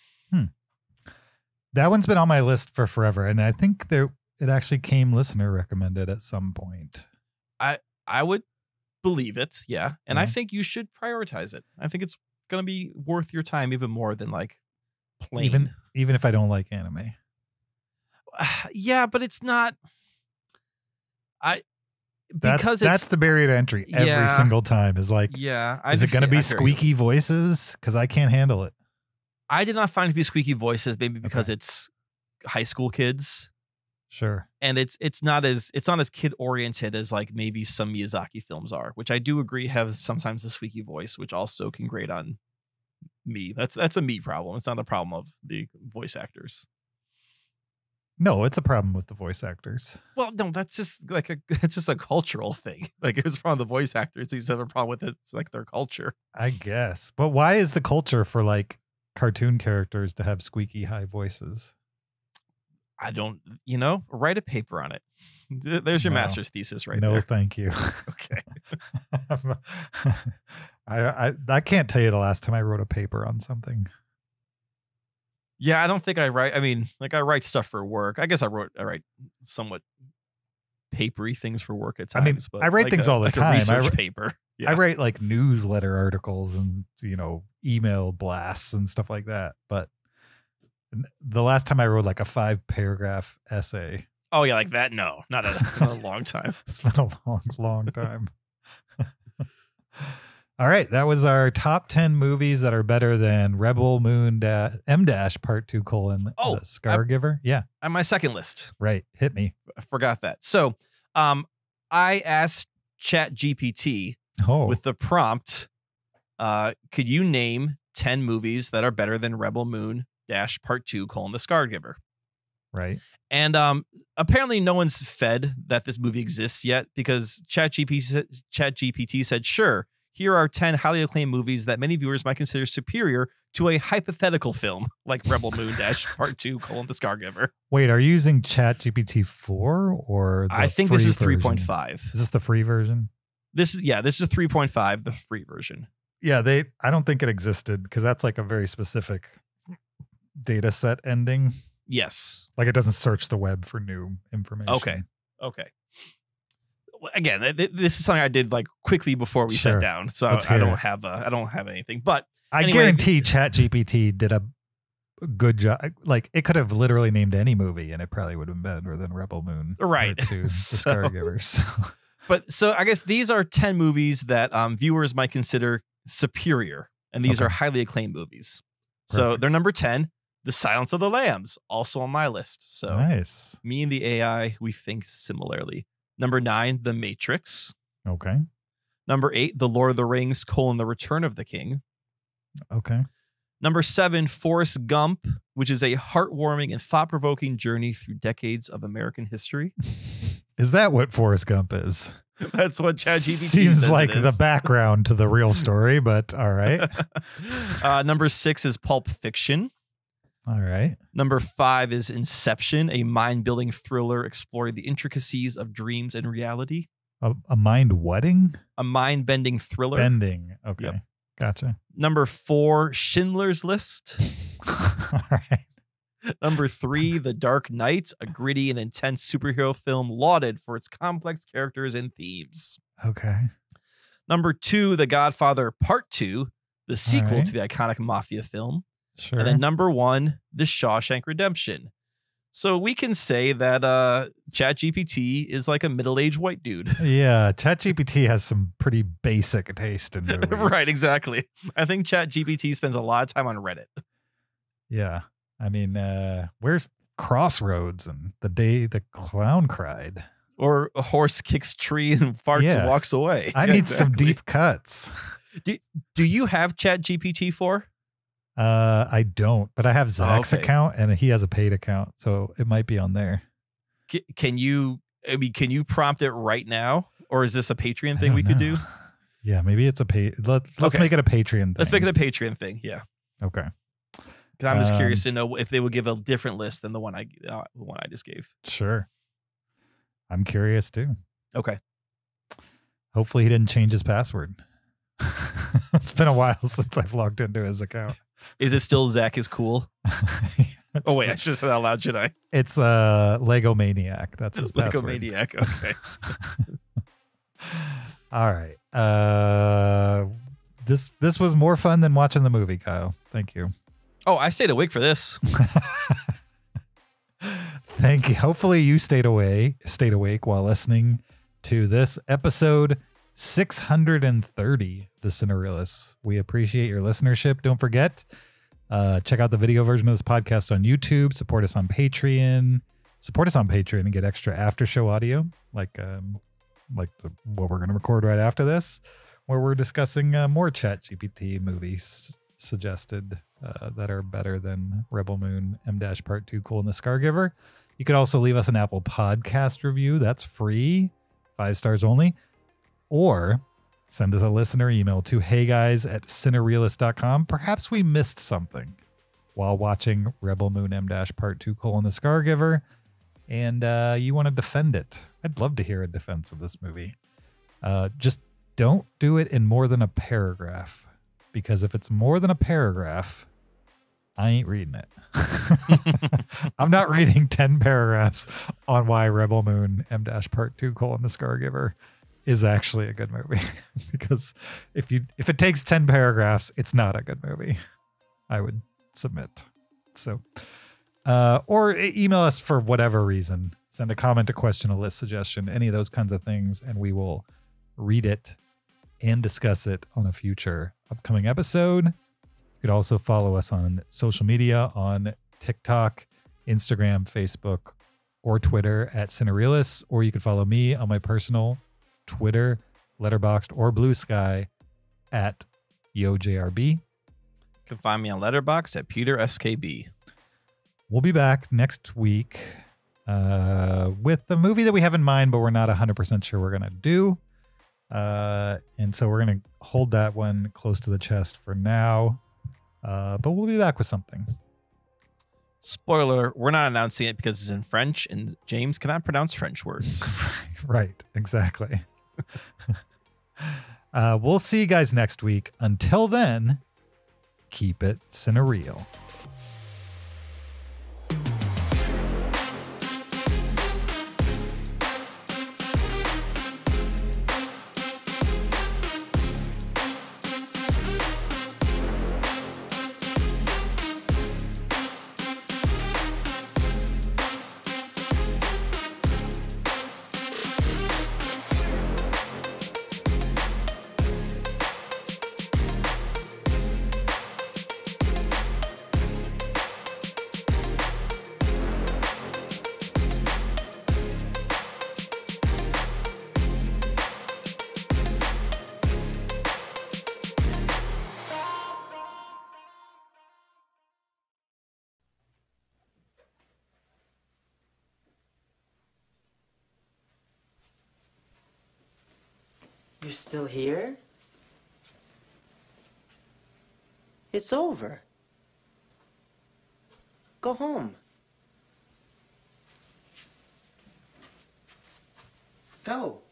That one's been on my list for forever. And I think it actually came listener recommended at some point. I would believe it. Yeah. And I think you should prioritize it. I think it's going to be worth your time even more than like plain. Even if I don't like anime. Yeah, but it's not. That's the barrier to entry every single time. Is like, is it going to be squeaky voices? Because I can't handle it. I did not find it to be squeaky voices, maybe because it's high school kids. Sure. And it's not as kid oriented as like maybe some Miyazaki films are, which I do agree have sometimes the squeaky voice, which also can grate on me. That's a me problem. It's not a problem of the voice actors. No, it's a problem with the voice actors. Well, no, that's just like it's just a cultural thing. Like it's from the voice actors. He's have a problem with it. It's like their culture, I guess. But why is the culture for like cartoon characters to have squeaky high voices? I don't, write a paper on it. There's your master's thesis right there. No, thank you. Okay. I can't tell you the last time I wrote a paper on something. Yeah, I don't think I write. I mean, like I write stuff for work. I guess I write somewhat papery things for work at times. I mean, but I write like things all the time. A research paper. Yeah. I write like newsletter articles and, email blasts and stuff like that. But the last time I wrote like a 5-paragraph essay. Oh yeah, like that? No, not in a long time. It's been a long time. All right, that was our top 10 movies that are better than Rebel Moon M Part 2 : Scargiver. Yeah, on my second list. Right, hit me. I forgot that. So, I asked ChatGPT with the prompt, could you name 10 movies that are better than Rebel Moon Part 2 : Scargiver? Right. And apparently no one's fed that this movie exists yet, because ChatGPT said, sure, here are 10 highly acclaimed movies that many viewers might consider superior to a hypothetical film like Rebel Moon Part 2 : Scargiver. Wait, are you using ChatGPT 4 or the I think this is 3.5? Is this the free version? This is 3.5, the free version. Yeah, I don't think it existed because that's like a very specific data set ending. Yes. Like it doesn't search the web for new information. Okay. Again, this is something I did like quickly before we sat down, so I don't have anything. But I guarantee ChatGPT did a good job. Like it could have literally named any movie, and it probably would have been better than Rebel Moon. Right. Part 2, the Scargivers. But so I guess these are 10 movies that viewers might consider superior, and these are highly acclaimed movies. Perfect. So they're number 10. The Silence of the Lambs, also on my list. So nice. Me and the AI, we think similarly. Number 9, The Matrix. Okay. Number 8, The Lord of the Rings: The Return of the King. Okay. Number 7, Forrest Gump, which is a heartwarming and thought-provoking journey through decades of American history. Is that what Forrest Gump is? That's what ChatGPT seems says like it is. The background to the real story, but all right. Number 6 is Pulp Fiction. All right. Number 5 is Inception, a mind-building thriller exploring the intricacies of dreams and reality. A mind-wetting? A mind-bending thriller. Bending. Okay. Yep. Gotcha. Number 4, Schindler's List. All right. Number 3, The Dark Knight, a gritty and intense superhero film lauded for its complex characters and themes. Okay. Number 2, The Godfather Part 2, the sequel to the iconic mafia film. Sure. And then number 1, The Shawshank Redemption. So we can say that ChatGPT is like a middle-aged white dude. Yeah, ChatGPT has some pretty basic taste in movies. Right, exactly. I think ChatGPT spends a lot of time on Reddit. Yeah. I mean, where's Crossroads and The Day the Clown Cried? Or a horse kicks tree and farts and walks away. I need some deep cuts. Do you have ChatGPT 4? I don't, but I have Zach's account and he has a paid account, so it might be on there. Can you prompt it right now, or is this a Patreon thing we could do? Yeah, maybe it's a let's make it a Patreon thing. Let's make it a Patreon thing. Yeah. Okay. Because I'm just curious to know if they would give a different list than the one I just gave. Sure. I'm curious too. Okay. Hopefully he didn't change his password. It's been a while since I've logged into his account. Is it still Zach is cool? Oh wait, I should have said that out loud, should I? It's Lego Maniac. That's his Lego password. Maniac. Okay. All right. This was more fun than watching the movie, Kyle. Thank you. Oh, I stayed awake for this. Thank you. Hopefully you stayed awake while listening to this episode 630, The Cinereelists. We appreciate your listenership. Don't forget, check out the video version of this podcast on YouTube. Support us on Patreon. And get extra after show audio, like what we're going to record right after this, where we're discussing more ChatGPT movies suggested that are better than Rebel Moon, M- Part 2, Cool, and the Scargiver. You could also leave us an Apple Podcast review. That's free, 5 stars only. Or send us a listener email to heyguys@cinereelists.com. Perhaps we missed something while watching Rebel Moon, M- Part 2, Cool, and the Scargiver, and you want to defend it. I'd love to hear a defense of this movie. Just don't do it in more than a paragraph, because if it's more than a paragraph, I ain't reading it. I'm not reading 10 paragraphs on why Rebel Moon, M- Part 2, Cool, and the Scargiver is actually a good movie. Because if it takes 10 paragraphs, it's not a good movie, I would submit. So, or email us for whatever reason. Send a comment, a question, a list suggestion, any of those kinds of things, and we will read it and discuss it on a future upcoming episode. You could also follow us on social media on TikTok, Instagram, Facebook, or Twitter at Cinereelists, or you could follow me on my personal Twitter, Letterboxd, or Blue Sky at YoJRB. You can find me on Letterboxd at PeterSKB. We'll be back next week with the movie that we have in mind, but we're not 100% sure we're going to do. And so we're going to hold that one close to the chest for now. But we'll be back with something. Spoiler, we're not announcing it because it's in French, and James cannot pronounce French words. Right, exactly. We'll see you guys next week. Until then, keep it cinereal. You're still here? It's over. Go home. Go.